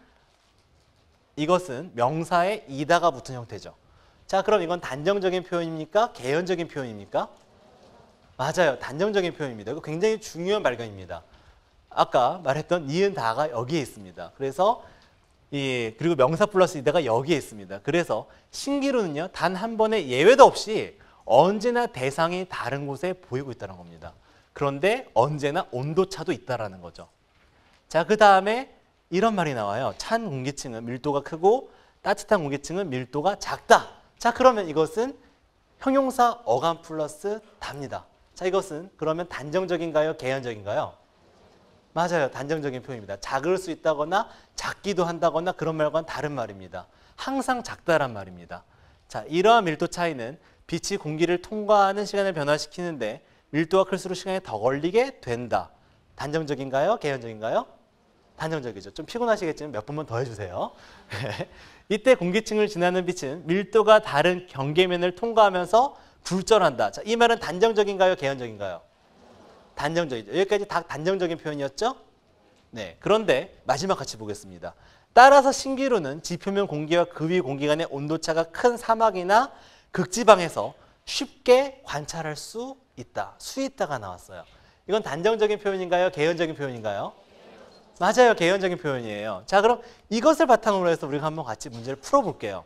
Speaker 1: 이것은 명사에 이다가 붙은 형태죠. 자, 그럼 이건 단정적인 표현입니까? 개연적인 표현입니까? 맞아요. 단정적인 표현입니다. 이거 굉장히 중요한 발견입니다. 아까 말했던 니은 다가 여기에 있습니다. 그래서 이 그리고 명사 플러스 이다가 여기에 있습니다. 그래서 신기루는요, 단 한 번의 예외도 없이 언제나 대상이 다른 곳에 보이고 있다는 겁니다. 그런데 언제나 온도차도 있다라는 거죠. 자, 그 다음에 이런 말이 나와요. 찬 공기층은 밀도가 크고 따뜻한 공기층은 밀도가 작다. 자, 그러면 이것은 형용사 어감 플러스 답니다. 자, 이것은 그러면 단정적인가요? 개연적인가요? 맞아요. 단정적인 표현입니다. 작을 수 있다거나 작기도 한다거나 그런 말과는 다른 말입니다. 항상 작다란 말입니다. 자, 이러한 밀도 차이는 빛이 공기를 통과하는 시간을 변화시키는데 밀도가 클수록 시간이 더 걸리게 된다. 단정적인가요? 개연적인가요? 단정적이죠. 좀 피곤하시겠지만 몇 번만 더 해주세요. 이때 공기층을 지나는 빛은 밀도가 다른 경계면을 통과하면서 굴절한다. 자, 이 말은 단정적인가요? 개연적인가요? 단정적이죠. 여기까지 다 단정적인 표현이었죠? 네. 그런데 마지막 같이 보겠습니다. 따라서 신기루는 지표면 공기와 그 위 공기 간의 온도차가 큰 사막이나 극지방에서 쉽게 관찰할 수 있다. 수 있다가 나왔어요. 이건 단정적인 표현인가요? 개연적인 표현인가요? 맞아요. 개연적인 표현이에요. 자, 그럼 이것을 바탕으로 해서 우리가 한번 같이 문제를 풀어볼게요.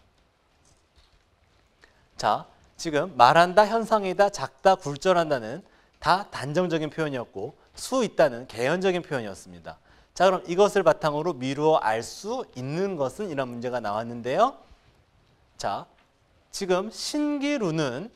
Speaker 1: 자, 지금 말한다, 현상이다, 작다, 굴절한다는 다 단정적인 표현이었고 수 있다는 개연적인 표현이었습니다. 자, 그럼 이것을 바탕으로 미루어 알 수 있는 것은 이런 문제가 나왔는데요. 자, 지금 신기루는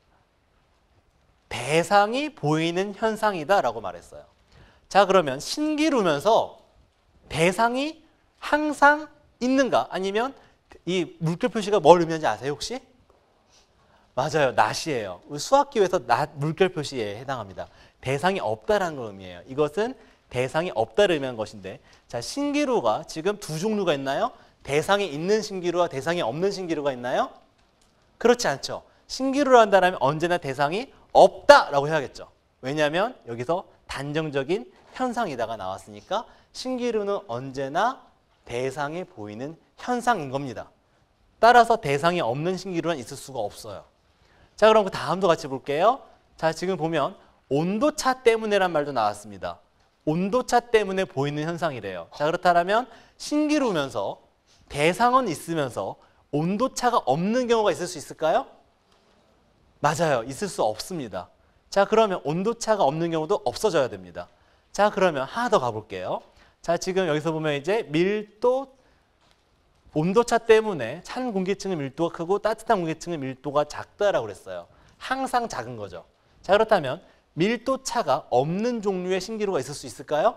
Speaker 1: 대상이 보이는 현상이다 라고 말했어요. 자, 그러면 신기루면서 대상이 항상 있는가? 아니면 이 물결 표시가 뭘 의미하는지 아세요 혹시? 맞아요. 낫이에요. 수학기호에서 낫 물결 표시에 해당합니다. 대상이 없다라는 걸 의미해요. 이것은 대상이 없다를 의미하는 것인데, 자, 신기루가 지금 두 종류가 있나요? 대상이 있는 신기루와 대상이 없는 신기루가 있나요? 그렇지 않죠. 신기루를 한다면 언제나 대상이 없다라고 해야겠죠. 왜냐하면 여기서 단정적인 현상이다가 나왔으니까 신기루는 언제나 대상이 보이는 현상인 겁니다. 따라서 대상이 없는 신기루는 있을 수가 없어요. 자, 그럼 그 다음도 같이 볼게요. 자, 지금 보면 온도차 때문에란 말도 나왔습니다. 온도차 때문에 보이는 현상이래요. 자, 그렇다면 신기루면서 대상은 있으면서 온도차가 없는 경우가 있을 수 있을까요? 맞아요. 있을 수 없습니다. 자, 그러면 온도차가 없는 경우도 없어져야 됩니다. 자, 그러면 하나 더 가볼게요. 자, 지금 여기서 보면 이제 밀도, 온도차 때문에 찬 공기층의 밀도가 크고 따뜻한 공기층의 밀도가 작다라고 그랬어요. 항상 작은 거죠. 자, 그렇다면 밀도차가 없는 종류의 신기루가 있을 수 있을까요?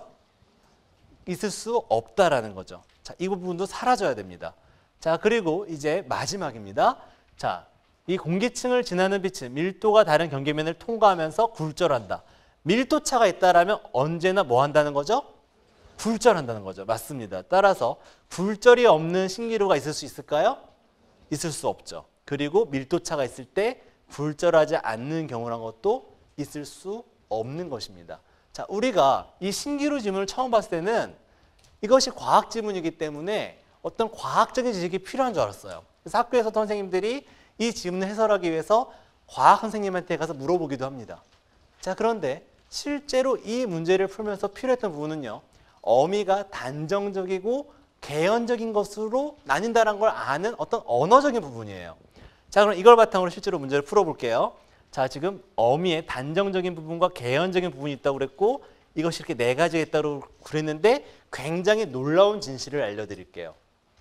Speaker 1: 있을 수 없다라는 거죠. 자, 이 부분도 사라져야 됩니다. 자, 그리고 이제 마지막입니다. 자, 이 공기층을 지나는 빛은 밀도가 다른 경계면을 통과하면서 굴절한다. 밀도차가 있다라면 언제나 뭐 한다는 거죠? 굴절한다는 거죠. 맞습니다. 따라서 굴절이 없는 신기루가 있을 수 있을까요? 있을 수 없죠. 그리고 밀도차가 있을 때 굴절하지 않는 경우란 것도 있을 수 없는 것입니다. 자, 우리가 이 신기루 지문을 처음 봤을 때는 이것이 과학 지문이기 때문에 어떤 과학적인 지식이 필요한 줄 알았어요. 그래서 학교에서도 선생님들이 이 지문을 해설하기 위해서 과학 선생님한테 가서 물어보기도 합니다. 자, 그런데 실제로 이 문제를 풀면서 필요했던 부분은요, 어미가 단정적이고 개연적인 것으로 나뉜다는 걸 아는 어떤 언어적인 부분이에요. 자, 그럼 이걸 바탕으로 실제로 문제를 풀어볼게요. 자, 지금 어미의 단정적인 부분과 개연적인 부분이 있다고 그랬고, 이것이 이렇게 네 가지가 있다고 그랬는데 굉장히 놀라운 진실을 알려드릴게요.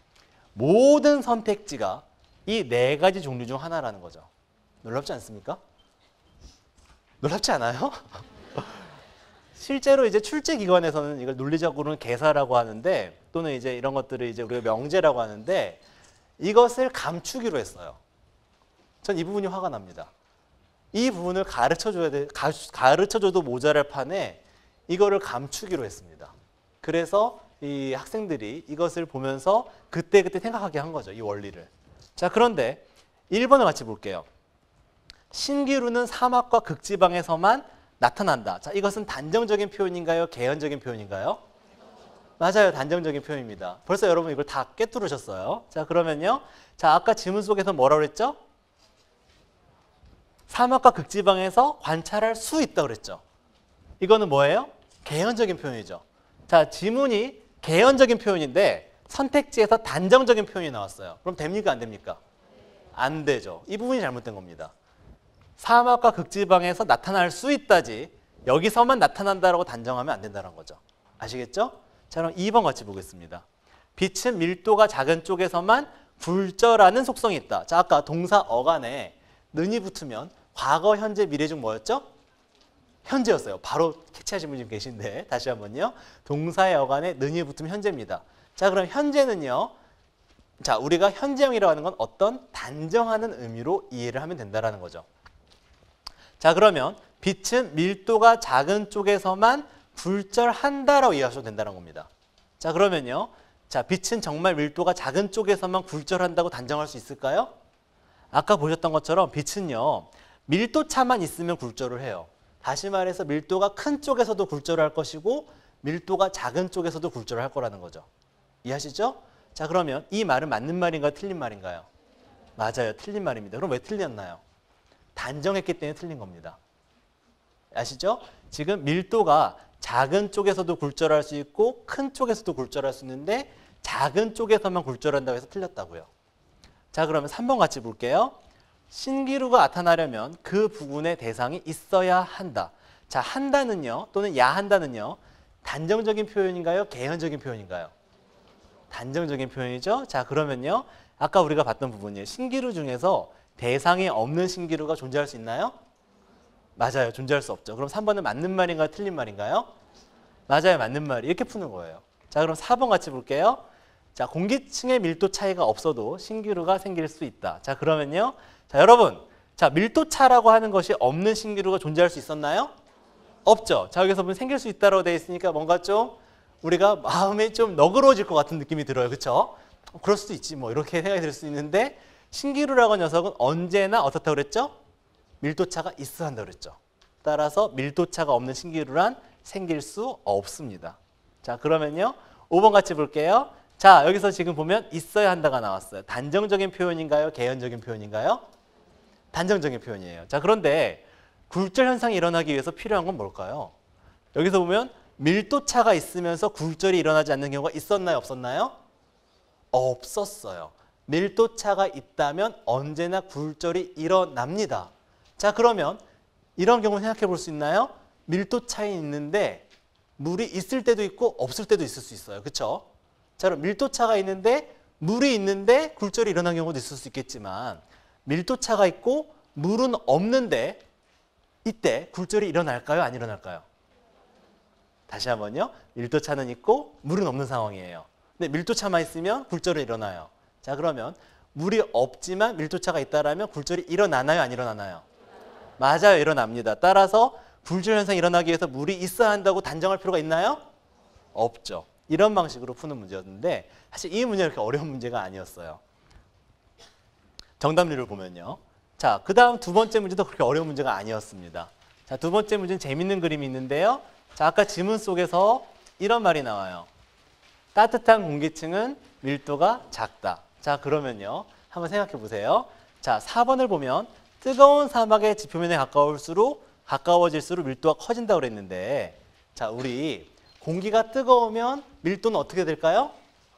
Speaker 1: 모든 선택지가 이 네 가지 종류 중 하나라는 거죠. 놀랍지 않습니까? 놀랍지 않아요? 실제로 이제 출제기관에서는 이걸 논리적으로는 계사라고 하는데, 또는 이제 이런 것들을 이제 우리가 명제라고 하는데, 이것을 감추기로 했어요. 전 이 부분이 화가 납니다. 이 부분을 가르쳐줘야 돼, 가르쳐줘도 모자랄 판에 이거를 감추기로 했습니다. 그래서 이 학생들이 이것을 보면서 그때그때 생각하게 한 거죠. 이 원리를. 자, 그런데 일 번을 같이 볼게요. 신기루는 사막과 극지방에서만 나타난다. 자, 이것은 단정적인 표현인가요? 개연적인 표현인가요? 맞아요. 단정적인 표현입니다. 벌써 여러분 이걸 다 꿰뚫으셨어요. 자, 그러면요. 자, 아까 지문 속에서 뭐라고 그랬죠? 사막과 극지방에서 관찰할 수 있다고 그랬죠. 이거는 뭐예요? 개연적인 표현이죠. 자, 지문이 개연적인 표현인데 선택지에서 단정적인 표현이 나왔어요. 그럼 됩니까? 안 됩니까? 안 되죠. 이 부분이 잘못된 겁니다. 사막과 극지방에서 나타날 수 있다지 여기서만 나타난다라고 단정하면 안 된다는 거죠. 아시겠죠? 자, 그럼 이 번 같이 보겠습니다. 빛은 밀도가 작은 쪽에서만 굴절하는 속성이 있다. 자, 아까 동사 어간에 는이 붙으면 과거, 현재, 미래 중 뭐였죠? 현재였어요. 바로 캐치하신 분 지금 계신데 다시 한번요. 동사의 어간에 는이 붙으면 현재입니다. 자, 그럼 현재는요. 자, 우리가 현재형이라고 하는 건 어떤 단정하는 의미로 이해를 하면 된다는 거죠. 자, 그러면 빛은 밀도가 작은 쪽에서만 굴절한다라고 이해하셔도 된다는 겁니다. 자, 그러면요. 자, 빛은 정말 밀도가 작은 쪽에서만 굴절한다고 단정할 수 있을까요? 아까 보셨던 것처럼 빛은요. 밀도차만 있으면 굴절을 해요. 다시 말해서 밀도가 큰 쪽에서도 굴절을 할 것이고 밀도가 작은 쪽에서도 굴절을 할 거라는 거죠. 이해하시죠? 자, 그러면 이 말은 맞는 말인가요? 틀린 말인가요? 맞아요. 틀린 말입니다. 그럼 왜 틀렸나요? 단정했기 때문에 틀린 겁니다. 아시죠? 지금 밀도가 작은 쪽에서도 굴절할 수 있고 큰 쪽에서도 굴절할 수 있는데 작은 쪽에서만 굴절한다고 해서 틀렸다고요. 자, 그러면 삼 번 같이 볼게요. 신기루가 나타나려면 그 부분의 대상이 있어야 한다. 자, 한다는요, 또는 야한다는요, 단정적인 표현인가요? 개연적인 표현인가요? 단정적인 표현이죠. 자, 그러면요, 아까 우리가 봤던 부분이에요. 신기루 중에서 대상이 없는 신기루가 존재할 수 있나요? 맞아요. 존재할 수 없죠. 그럼 삼 번은 맞는 말인가요? 틀린 말인가요? 맞아요. 맞는 말이. 이렇게 푸는 거예요. 자, 그럼 사 번 같이 볼게요. 자, 공기층의 밀도 차이가 없어도 신기루가 생길 수 있다. 자, 그러면요. 자, 여러분. 자, 밀도차라고 하는 것이 없는 신기루가 존재할 수 있었나요? 없죠. 자, 여기서 보면 생길 수 있다고 되어 있으니까 뭔가 좀 우리가 마음이 좀 너그러워질 것 같은 느낌이 들어요. 그렇죠? 그럴 수도 있지. 뭐 이렇게 생각이 들 수 있는데 신기루라고 하는 녀석은 언제나 어떻다고 그랬죠? 밀도차가 있어야 한다고 그랬죠. 따라서 밀도차가 없는 신기루란 생길 수 없습니다. 자, 그러면요. 오 번 같이 볼게요. 자, 여기서 지금 보면 있어야 한다가 나왔어요. 단정적인 표현인가요? 개연적인 표현인가요? 단정적인 표현이에요. 자, 그런데 굴절 현상이 일어나기 위해서 필요한 건 뭘까요? 여기서 보면 밀도차가 있으면서 굴절이 일어나지 않는 경우가 있었나요? 없었나요? 없었어요. 밀도차가 있다면 언제나 굴절이 일어납니다. 자, 그러면 이런 경우 생각해 볼 수 있나요? 밀도차이 있는데 물이 있을 때도 있고 없을 때도 있을 수 있어요. 그렇죠? 자, 그럼 밀도차가 있는데 물이 있는데 굴절이 일어난 경우도 있을 수 있겠지만 밀도차가 있고 물은 없는데 이때 굴절이 일어날까요? 안 일어날까요? 다시 한번요. 밀도차는 있고 물은 없는 상황이에요. 근데 밀도차만 있으면 굴절이 일어나요. 자, 그러면 물이 없지만 밀도차가 있다라면 굴절이 일어나나요? 안 일어나나요? 맞아요. 일어납니다. 따라서 굴절 현상이 일어나기 위해서 물이 있어야 한다고 단정할 필요가 있나요? 없죠. 이런 방식으로 푸는 문제였는데 사실 이 문제는 그렇게 어려운 문제가 아니었어요. 정답률을 보면요. 자, 그 다음 두 번째 문제도 그렇게 어려운 문제가 아니었습니다. 자, 두 번째 문제는 재밌는 그림이 있는데요. 자, 아까 지문 속에서 이런 말이 나와요. 따뜻한 공기층은 밀도가 작다. 자, 그러면요. 한번 생각해 보세요. 자, 사 번을 보면 뜨거운 사막의 지표면에 가까울수록 가까워질수록 밀도가 커진다고 그랬는데 자, 우리 공기가 뜨거우면 밀도는 어떻게 될까요?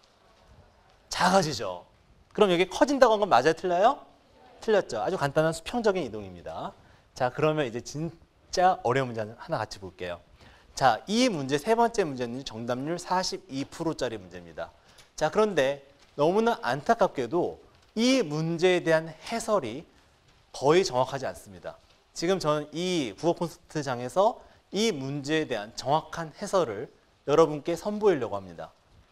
Speaker 1: 작아지죠. 그럼 여기 커진다고 한 건 맞아요? 틀려요? 틀렸죠. 아주 간단한 수평적인 이동입니다. 자, 그러면 이제 진짜 어려운 문제 하나 같이 볼게요. 자, 이 문제 세 번째 문제는 정답률 사십이 퍼센트짜리 문제입니다. 자, 그런데 너무나 안타깝게도 이 문제에 대한 해설이 거의 정확하지 않습니다. 지금 저는 이 국어 콘서트장에서 이 문제에 대한 정확한 해설을 여러분께 선보이려고 합니다.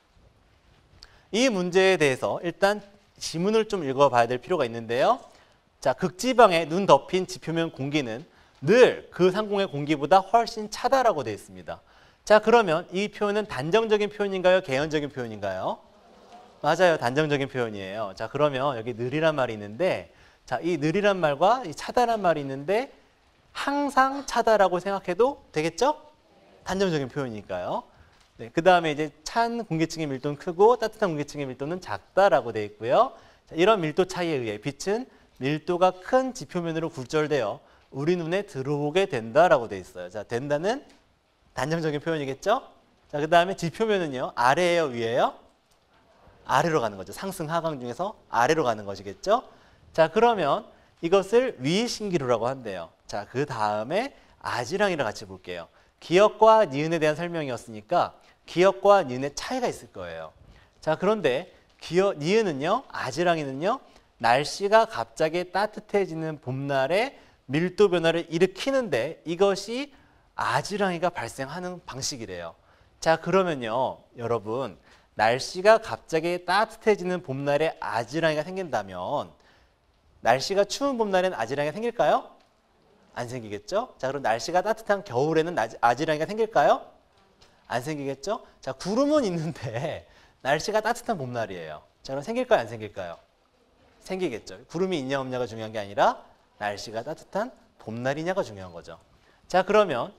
Speaker 1: 이 문제에 대해서 일단 지문을 좀 읽어봐야 될 필요가 있는데요. 자, 극지방에 눈 덮인 지표면 공기는 늘 그 상공의 공기보다 훨씬 차다라고 되어 있습니다. 자, 그러면 이 표현은 단정적인 표현인가요? 개연적인 표현인가요? 맞아요. 단정적인 표현이에요. 자, 그러면 여기 느리란 말이 있는데 자, 이 느리란 말과 이 차다란 말이 있는데 항상 차다라고 생각해도 되겠죠? 단정적인 표현이니까요. 네, 그 다음에 이제 찬 공기층의 밀도는 크고 따뜻한 공기층의 밀도는 작다라고 되어 있고요. 자, 이런 밀도 차이에 의해 빛은 밀도가 큰 지표면으로 굴절되어 우리 눈에 들어오게 된다라고 되어 있어요. 자, 된다는 단정적인 표현이겠죠? 자, 그 다음에 지표면은요, 아래예요, 위에요? 아래로 가는 거죠. 상승 하강 중에서 아래로 가는 것이겠죠? 자, 그러면 이것을 위신기루라고 한대요. 자, 그 다음에 아지랑이를 같이 볼게요. 기역과 니은에 대한 설명이었으니까 기역과 니은의 차이가 있을 거예요. 자, 그런데 기역, 니은은요, 아지랑이는요, 날씨가 갑자기 따뜻해지는 봄날에 밀도 변화를 일으키는데 이것이 아지랑이가 발생하는 방식이래요. 자, 그러면요, 여러분, 날씨가 갑자기 따뜻해지는 봄날에 아지랑이가 생긴다면 날씨가 추운 봄날에는 아지랑이가 생길까요? 안 생기겠죠? 자, 그럼 날씨가 따뜻한 겨울에는 아지랑이가 생길까요? 안 생기겠죠? 자, 구름은 있는데 날씨가 따뜻한 봄날이에요. 자, 그럼 생길까요? 안 생길까요? 생기겠죠. 구름이 있냐 없냐가 중요한 게 아니라 날씨가 따뜻한 봄날이냐가 중요한 거죠. 자, 그러면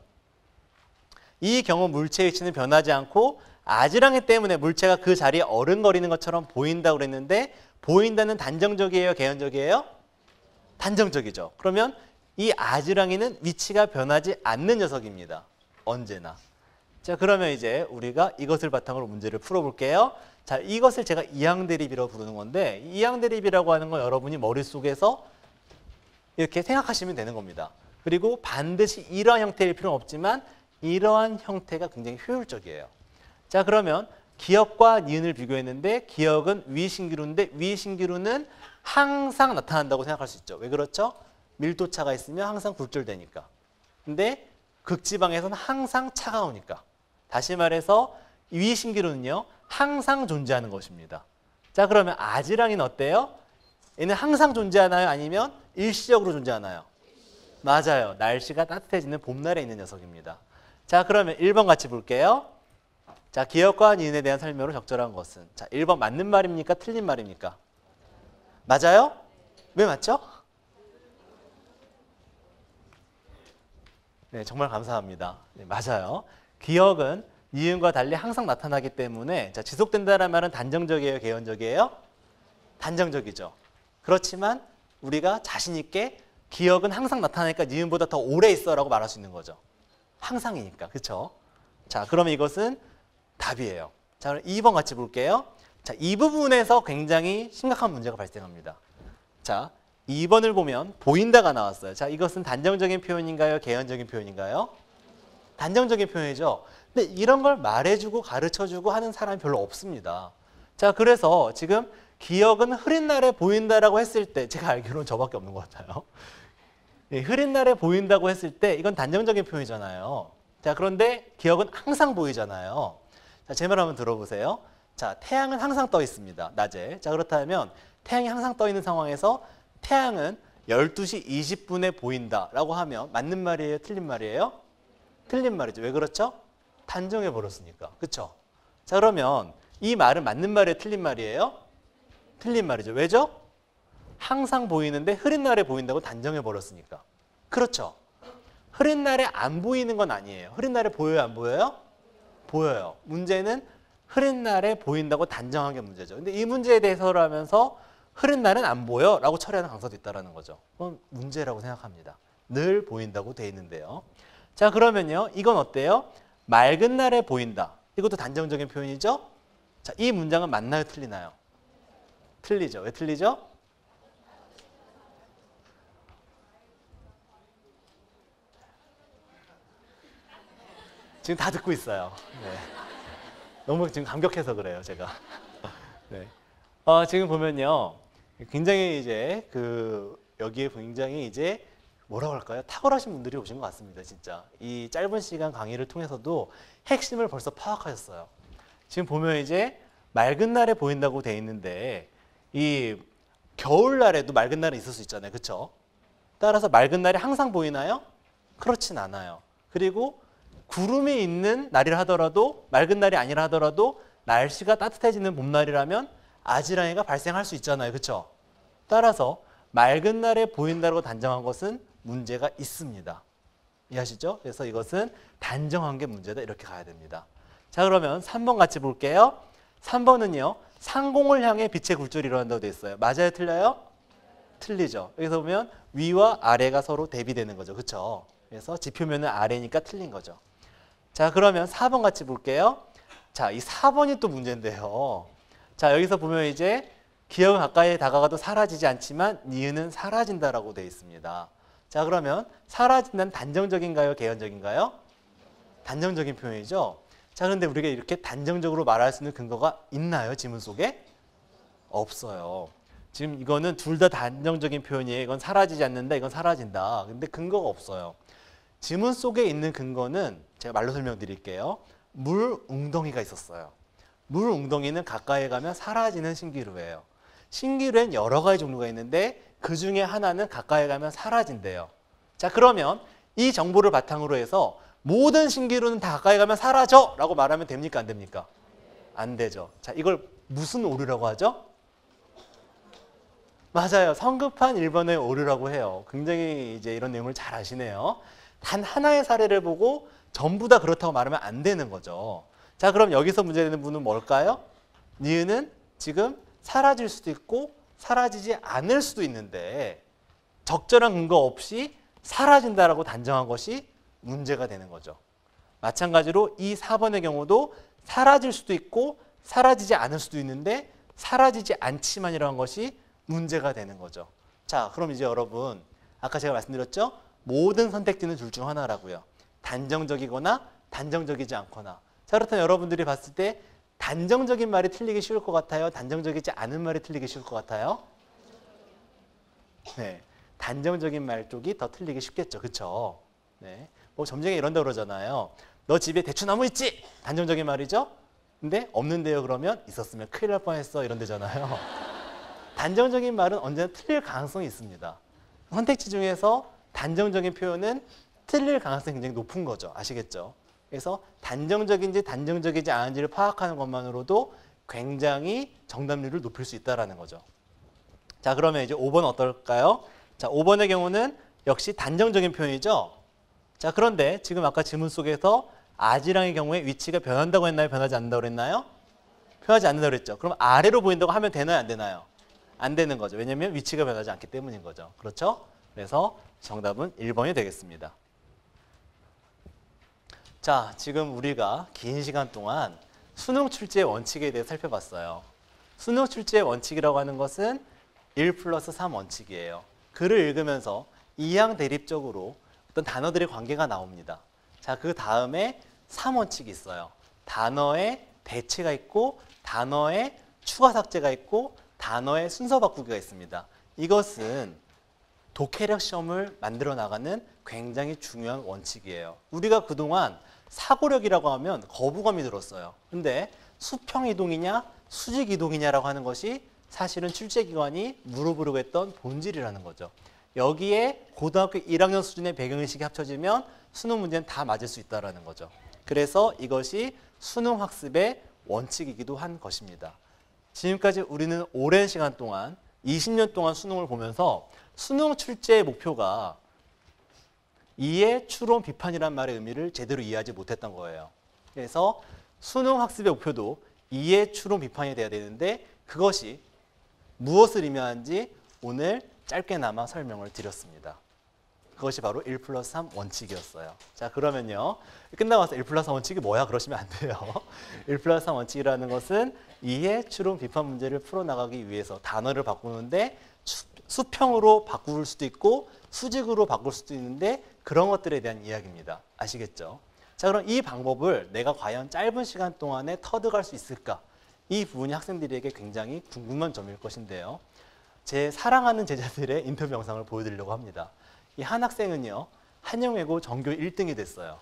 Speaker 1: 이 경우 물체의 위치는 변하지 않고 아지랑이 때문에 물체가 그 자리에 어른거리는 것처럼 보인다고 그랬는데 보인다는 단정적이에요? 개연적이에요? 단정적이죠. 그러면 이 아지랑이는 위치가 변하지 않는 녀석입니다. 언제나. 자, 그러면 이제 우리가 이것을 바탕으로 문제를 풀어볼게요. 자, 이것을 제가 이항대립이라고 부르는 건데 이항대립이라고 하는 건 여러분이 머릿속에서 이렇게 생각하시면 되는 겁니다. 그리고 반드시 이러한 형태일 필요는 없지만 이러한 형태가 굉장히 효율적이에요. 자, 그러면 기역과 니은을 비교했는데 기역은 위신기루인데 위신기루는 항상 나타난다고 생각할 수 있죠. 왜 그렇죠? 밀도차가 있으면 항상 굴절되니까. 근데 극지방에서는 항상 차가우니까. 다시 말해서 위신기루는요, 항상 존재하는 것입니다. 자, 그러면 아지랑이는 어때요? 얘는 항상 존재하나요? 아니면 일시적으로 존재하나요? 맞아요. 날씨가 따뜻해지는 봄날에 있는 녀석입니다. 자, 그러면 일 번 같이 볼게요. 자, 기역과 니은에 대한 설명으로 적절한 것은? 자, 일 번 맞는 말입니까? 틀린 말입니까? 맞아요? 왜 맞죠? 네, 정말 감사합니다. 네, 맞아요. 기역은 니은과 달리 항상 나타나기 때문에 자, 지속된다는 말은 단정적이에요? 개연적이에요? 단정적이죠. 그렇지만 우리가 자신 있게 기역은 항상 나타나니까 니은보다 더 오래 있어 라고 말할 수 있는 거죠. 항상이니까. 그렇죠? 자, 그러면 이것은 답이에요. 자, 그럼 이 번 같이 볼게요. 자, 이 부분에서 굉장히 심각한 문제가 발생합니다. 자, 이 번을 보면 보인다가 나왔어요. 자, 이것은 단정적인 표현인가요? 개연적인 표현인가요? 단정적인 표현이죠. 근데 이런 걸 말해주고 가르쳐주고 하는 사람이 별로 없습니다. 자, 그래서 지금 기억은 흐린 날에 보인다라고 했을 때, 제가 알기로는 저밖에 없는 것 같아요. 예, 흐린 날에 보인다고 했을 때 이건 단정적인 표현이잖아요. 자, 그런데 기억은 항상 보이잖아요. 자, 제 말 한번 들어보세요. 자, 태양은 항상 떠 있습니다. 낮에. 자, 그렇다면 태양이 항상 떠 있는 상황에서 태양은 열두 시 이십 분에 보인다라고 하면 맞는 말이에요? 틀린 말이에요? 틀린 말이죠. 왜 그렇죠? 단정해 버렸으니까. 그렇죠? 자, 그러면 이 말은 맞는 말이에요? 틀린 말이에요? 틀린 말이죠. 왜죠? 항상 보이는데 흐린 날에 보인다고 단정해 버렸으니까. 그렇죠? 흐린 날에 안 보이는 건 아니에요. 흐린 날에 보여요? 안 보여요? 보여요. 문제는 흐린 날에 보인다고 단정한 게 문제죠. 근데 이 문제에 대해서를 하면서 흐린 날은 안 보여 라고 처리하는 강사도 있다는 거죠. 그건 문제라고 생각합니다. 늘 보인다고 돼 있는데요. 자, 그러면요. 이건 어때요? 맑은 날에 보인다. 이것도 단정적인 표현이죠? 자, 이 문장은 맞나요? 틀리나요? 틀리죠. 왜 틀리죠? 지금 다 듣고 있어요. 네. 너무 지금 감격해서 그래요, 제가. 네. 어, 지금 보면요. 굉장히 이제 그 여기에 굉장히 이제 뭐라고 할까요? 탁월하신 분들이 오신 것 같습니다, 진짜. 이 짧은 시간 강의를 통해서도 핵심을 벌써 파악하셨어요. 지금 보면 이제 맑은 날에 보인다고 돼 있는데 이 겨울날에도 맑은 날은 있을 수 있잖아요, 그렇죠? 따라서 맑은 날이 항상 보이나요? 그렇진 않아요. 그리고 구름이 있는 날이라 하더라도 맑은 날이 아니라 하더라도 날씨가 따뜻해지는 봄날이라면 아지랑이가 발생할 수 있잖아요. 그렇죠? 따라서 맑은 날에 보인다고 단정한 것은 문제가 있습니다. 이해하시죠? 그래서 이것은 단정한 게 문제다. 이렇게 가야 됩니다. 자, 그러면 삼 번 같이 볼게요. 삼 번은요. 상공을 향해 빛의 굴절이 일어난다고 되어 있어요. 맞아요? 틀려요? 틀리죠. 여기서 보면 위와 아래가 서로 대비되는 거죠. 그렇죠? 그래서 지표면은 아래니까 틀린 거죠. 자, 그러면 사 번 같이 볼게요. 자, 이 사 번이 또 문제인데요. 자, 여기서 보면 이제 기억은 가까이 다가가도 사라지지 않지만 니은은 사라진다라고 되어 있습니다. 자, 그러면 사라진다는 단정적인가요? 개연적인가요? 단정적인 표현이죠. 자, 그런데 우리가 이렇게 단정적으로 말할 수 있는 근거가 있나요? 지문 속에? 없어요. 지금 이거는 둘 다 단정적인 표현이에요. 이건 사라지지 않는다, 이건 사라진다. 근데 근거가 없어요. 지문 속에 있는 근거는 제가 말로 설명드릴게요. 물 웅덩이가 있었어요. 물 웅덩이는 가까이 가면 사라지는 신기루예요. 신기루엔 여러 가지 종류가 있는데 그 중에 하나는 가까이 가면 사라진대요. 자, 그러면 이 정보를 바탕으로 해서 모든 신기루는 다 가까이 가면 사라져 라고 말하면 됩니까? 안 됩니까? 안 되죠. 자, 이걸 무슨 오류라고 하죠? 맞아요. 성급한 일 번의 오류라고 해요. 굉장히 이제 이런 내용을 잘 아시네요. 단 하나의 사례를 보고 전부 다 그렇다고 말하면 안 되는 거죠. 자, 그럼 여기서 문제되는 분은 뭘까요? 니은은 지금 사라질 수도 있고 사라지지 않을 수도 있는데 적절한 근거 없이 사라진다라고 단정한 것이 문제가 되는 거죠. 마찬가지로 이 사 번의 경우도 사라질 수도 있고 사라지지 않을 수도 있는데 사라지지 않지만이라는 것이 문제가 되는 거죠. 자, 그럼 이제 여러분 아까 제가 말씀드렸죠? 모든 선택지는 둘 중 하나라고요. 단정적이거나 단정적이지 않거나. 자, 그렇다면 여러분들이 봤을 때 단정적인 말이 틀리기 쉬울 것 같아요? 단정적이지 않은 말이 틀리기 쉬울 것 같아요? 네, 단정적인 말 쪽이 더 틀리기 쉽겠죠. 그렇죠? 네, 뭐 점쟁이 이런다 그러잖아요. 너 집에 대추나무 있지? 단정적인 말이죠? 근데 없는데요 그러면 있었으면 큰일 날 뻔했어 이런 데잖아요. 단정적인 말은 언제나 틀릴 가능성이 있습니다. 선택지 중에서 단정적인 표현은 틀릴 가능성이 굉장히 높은 거죠. 아시겠죠? 그래서 단정적인지 단정적이지 않은지를 파악하는 것만으로도 굉장히 정답률을 높일 수 있다는 거죠. 자, 그러면 이제 오 번 어떨까요? 자, 오 번의 경우는 역시 단정적인 표현이죠. 자, 그런데 지금 아까 지문 속에서 아지랑의 경우에 위치가 변한다고 했나요? 변하지 않는다고 했나요? 변하지 않는다고 그랬죠. 그럼 아래로 보인다고 하면 되나요? 안 되나요? 안 되는 거죠. 왜냐하면 위치가 변하지 않기 때문인 거죠. 그렇죠? 그래서 정답은 일 번이 되겠습니다. 자, 지금 우리가 긴 시간 동안 수능 출제의 원칙에 대해 살펴봤어요. 수능 출제의 원칙이라고 하는 것은 일 플러스 삼 원칙이에요. 글을 읽으면서 이항 대립적으로 어떤 단어들의 관계가 나옵니다. 자, 그 다음에 삼 원칙이 있어요. 단어의 대체가 있고 단어의 추가 삭제가 있고 단어의 순서 바꾸기가 있습니다. 이것은 독해력 시험을 만들어 나가는 굉장히 중요한 원칙이에요. 우리가 그동안 사고력이라고 하면 거부감이 들었어요. 근데 수평 이동이냐 수직 이동이냐라고 하는 것이 사실은 출제기관이 물어보려고 했던 본질이라는 거죠. 여기에 고등학교 일 학년 수준의 배경의식이 합쳐지면 수능 문제는 다 맞을 수 있다는 거죠. 그래서 이것이 수능 학습의 원칙이기도 한 것입니다. 지금까지 우리는 오랜 시간 동안 이십 년 동안 수능을 보면서 수능 출제의 목표가 이해, 추론, 비판이란 말의 의미를 제대로 이해하지 못했던 거예요. 그래서 수능 학습의 목표도 이해, 추론, 비판이 돼야 되는데 그것이 무엇을 의미하는지 오늘 짧게나마 설명을 드렸습니다. 그것이 바로 일 플러스 삼 원칙이었어요. 자, 그러면요. 끝나고 나서 일 플러스 삼 원칙이 뭐야? 그러시면 안 돼요. 일 플러스 삼 원칙이라는 것은 이해, 추론, 비판 문제를 풀어나가기 위해서 단어를 바꾸는데 수평으로 바꿀 수도 있고 수직으로 바꿀 수도 있는데 그런 것들에 대한 이야기입니다. 아시겠죠? 자, 그럼 이 방법을 내가 과연 짧은 시간 동안에 터득할 수 있을까? 이 부분이 학생들에게 굉장히 궁금한 점일 것인데요. 제 사랑하는 제자들의 인터뷰 영상을 보여드리려고 합니다. 이 한 학생은요, 한영외고 전교 일 등이 됐어요.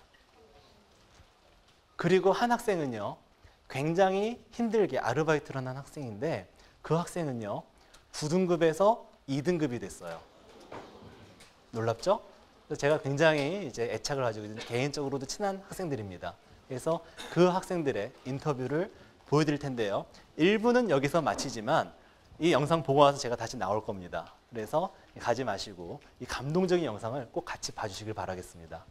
Speaker 1: 그리고 한 학생은요, 굉장히 힘들게 아르바이트를 한 학생인데 그 학생은요, 구 등급에서 이 등급이 됐어요. 놀랍죠? 제가 굉장히 이제 애착을 가지고 있는 개인적으로도 친한 학생들입니다. 그래서 그 학생들의 인터뷰를 보여드릴 텐데요. 일 부는 여기서 마치지만 이 영상 보고 나서 제가 다시 나올 겁니다. 그래서 가지 마시고 이 감동적인 영상을 꼭 같이 봐주시길 바라겠습니다.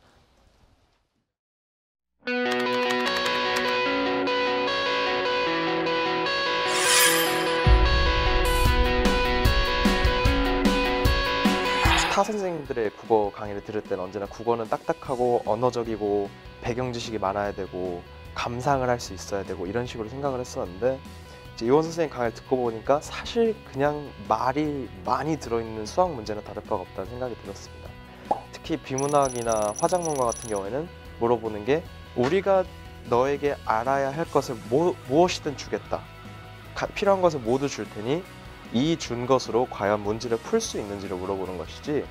Speaker 2: 타 선생님들의 국어 강의를 들을 때는 언제나 국어는 딱딱하고 언어적이고 배경 지식이 많아야 되고 감상을 할 수 있어야 되고 이런 식으로 생각을 했었는데 이제 이원 선생님 강의를 듣고 보니까 사실 그냥 말이 많이 들어있는 수학 문제는 다를 바가 없다는 생각이 들었습니다. 특히 비문학이나 화작문과 같은 경우에는 물어보는 게 우리가 너에게 알아야 할 것을 뭐, 무엇이든 주겠다. 가, 필요한 것을 모두 줄 테니 이 준 것으로 과연 문제를 풀 수 있는지를 물어보는 것이지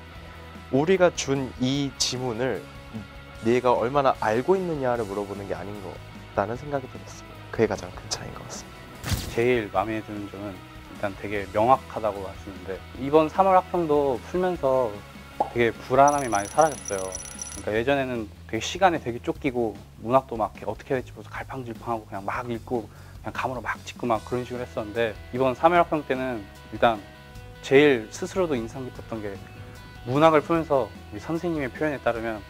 Speaker 2: 우리가 준 이 지문을 네가 얼마나 알고 있느냐를 물어보는 게 아닌 거라는 생각이 들었습니다. 그게 가장 큰 차이인 것 같습니다.
Speaker 3: 제일 마음에 드는 점은 일단 되게 명확하다고 하시는데 이번 삼월 학평도 풀면서 되게 불안함이 많이 사라졌어요. 그러니까 예전에는 되게 시간에 되게 쫓기고 문학도 막 어떻게 될지 모르겠어 갈팡질팡하고 그냥 막 읽고 그냥 감으로 막 찍고 막 그런 식으로 했었는데 이번 삼월 학평 때는 일단 제일 스스로도 인상 깊었던 게 문학을 풀면서 우리 선생님의 표현에 따르면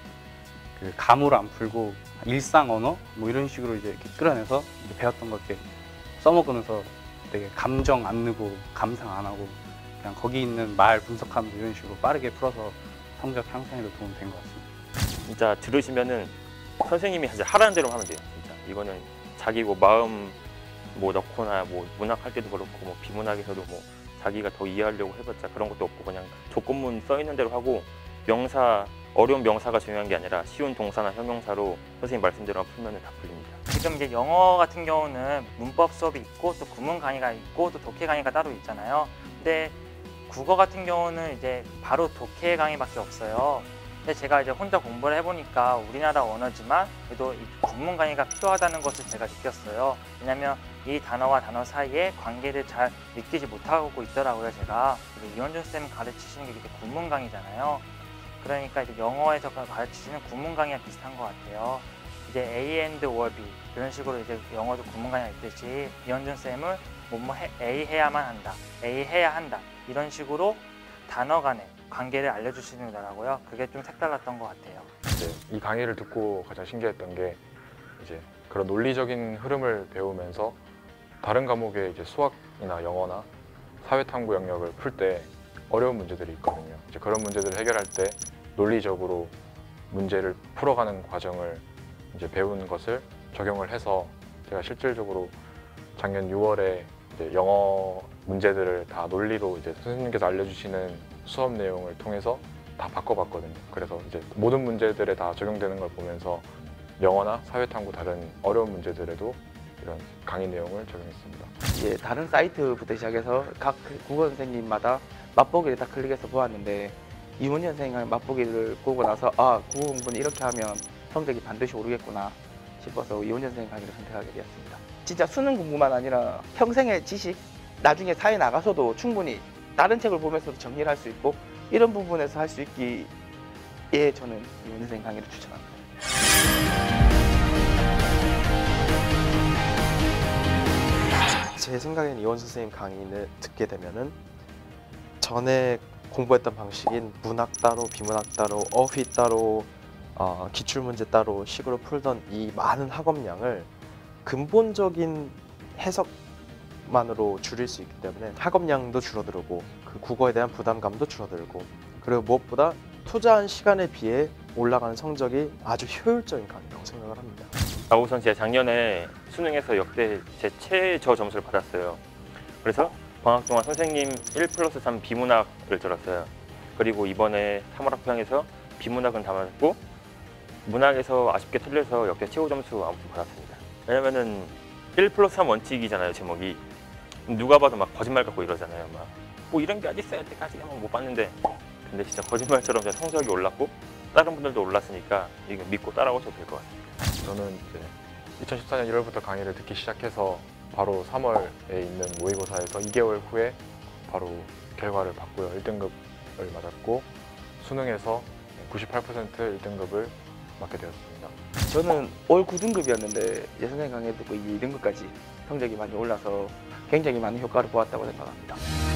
Speaker 3: 그 감으로 안 풀고 일상 언어 뭐 이런 식으로 이제 이렇게 끌어내서 이제 배웠던 거 이렇게 써먹으면서 되게 감정 안 넣고 감상 안 하고 그냥 거기 있는 말 분석하면서 이런 식으로 빠르게 풀어서 성적 향상에도 도움이 된 것 같습니다.
Speaker 4: 진짜 들으시면은 선생님이 사실 하라는 대로 하면 돼요. 진짜 이거는 자기 뭐 마음 뭐 넣거나 뭐 문학 할 때도 그렇고 뭐 비문학에서도 뭐 자기가 더 이해하려고 해봤자 그런 것도 없고 그냥 조건문 써 있는 대로 하고 명사 어려운 명사가 중요한 게 아니라 쉬운 동사나 형용사로 선생님 말씀대로 풀면 다 풀립니다.
Speaker 5: 지금 이제 영어 같은 경우는 문법 수업이 있고 또 구문 강의가 있고 또 독해 강의가 따로 있잖아요. 근데 국어 같은 경우는 이제 바로 독해 강의밖에 없어요. 근데 제가 이제 혼자 공부를 해보니까 우리나라 언어지만 그래도 이 구문 강의가 필요하다는 것을 제가 느꼈어요. 왜냐면 이 단어와 단어 사이에 관계를 잘 느끼지 못하고 있더라고요, 제가. 이원준 쌤 가르치시는 게 이제 구문 강의잖아요. 그러니까 이제 영어에서 가르치시는 구문 강의와 비슷한 것 같아요. 이제 A and or B 이런 식으로 이제 영어도 구문 강의가 있듯이 이원준 쌤은 뭐뭐 A 해야만 한다, A 해야 한다 이런 식으로 단어 간의 관계를 알려주시더라고요. 그게 좀 색달랐던 것 같아요.
Speaker 6: 이제 이 강의를 듣고 가장 신기했던 게 이제 그런 논리적인 흐름을 배우면서 다른 과목의 이제 수학이나 영어나 사회탐구 영역을 풀 때 어려운 문제들이 있거든요. 이제 그런 문제들을 해결할 때 논리적으로 문제를 풀어가는 과정을 이제 배운 것을 적용을 해서 제가 실질적으로 작년 유월에 이제 영어 문제들을 다 논리로 이제 선생님께서 알려주시는 수업 내용을 통해서 다 바꿔봤거든요. 그래서 이제 모든 문제들에 다 적용되는 걸 보면서 영어나 사회탐구 다른 어려운 문제들에도 이런 강의 내용을 적용했습니다.
Speaker 7: 예, 다른 사이트부터 시작해서 각 국어 선생님마다 맛보기를 다 클릭해서 보았는데 이문희 선생님 맛보기를 보고 나서 아, 국어 공부는 이렇게 하면 성적이 반드시 오르겠구나 싶어서 이문희 선생님 강의를 선택하게 되었습니다. 진짜 수능 공부만 아니라 평생의 지식, 나중에 사회 나가서도 충분히 다른 책을 보면서도 정리를 할 수 있고 이런 부분에서 할 수 있기에 저는 이문희 선생님 강의를 추천합니다.
Speaker 2: 제 생각에는 이원 선생님 강의를 듣게 되면은 전에 공부했던 방식인 문학 따로, 비문학 따로, 어휘 따로, 어, 기출문제 따로 식으로 풀던 이 많은 학업량을 근본적인 해석만으로 줄일 수 있기 때문에 학업량도 줄어들고 그 국어에 대한 부담감도 줄어들고 그리고 무엇보다 투자한 시간에 비해 올라가는 성적이 아주 효율적인 강의라고 생각을 합니다.
Speaker 4: 아, 우선 제가 작년에 수능에서 역대 제 최저 점수를 받았어요. 그래서 방학 동안 선생님 일 플러스 삼 비문학을 들었어요. 그리고 이번에 삼월 학평에서 비문학은 다 맞았고 문학에서 아쉽게 틀려서 역대 최고 점수 아무튼 받았습니다. 왜냐면은 일 플러스 삼 원칙이잖아요, 제목이. 누가 봐도 막 거짓말 같고 이러잖아요. 막 뭐 이런 게 어디 있어요, 여태까지 못 봤는데. 근데 진짜 거짓말처럼 제 성적이 올랐고 다른 분들도 올랐으니까 이거 믿고 따라오셔도 될 것 같습니다.
Speaker 6: 저는 이제 이천십사 년 일월부터 강의를 듣기 시작해서 바로 삼월에 있는 모의고사에서 이 개월 후에 바로 결과를 봤고요. 일 등급을 맞았고 수능에서 구십팔 퍼센트 일 등급을 맞게 되었습니다.
Speaker 7: 저는 올 구 등급이었는데 예 선생님 강의 듣고 이 등급까지 성적이 많이 올라서 굉장히 많은 효과를 보았다고 생각합니다.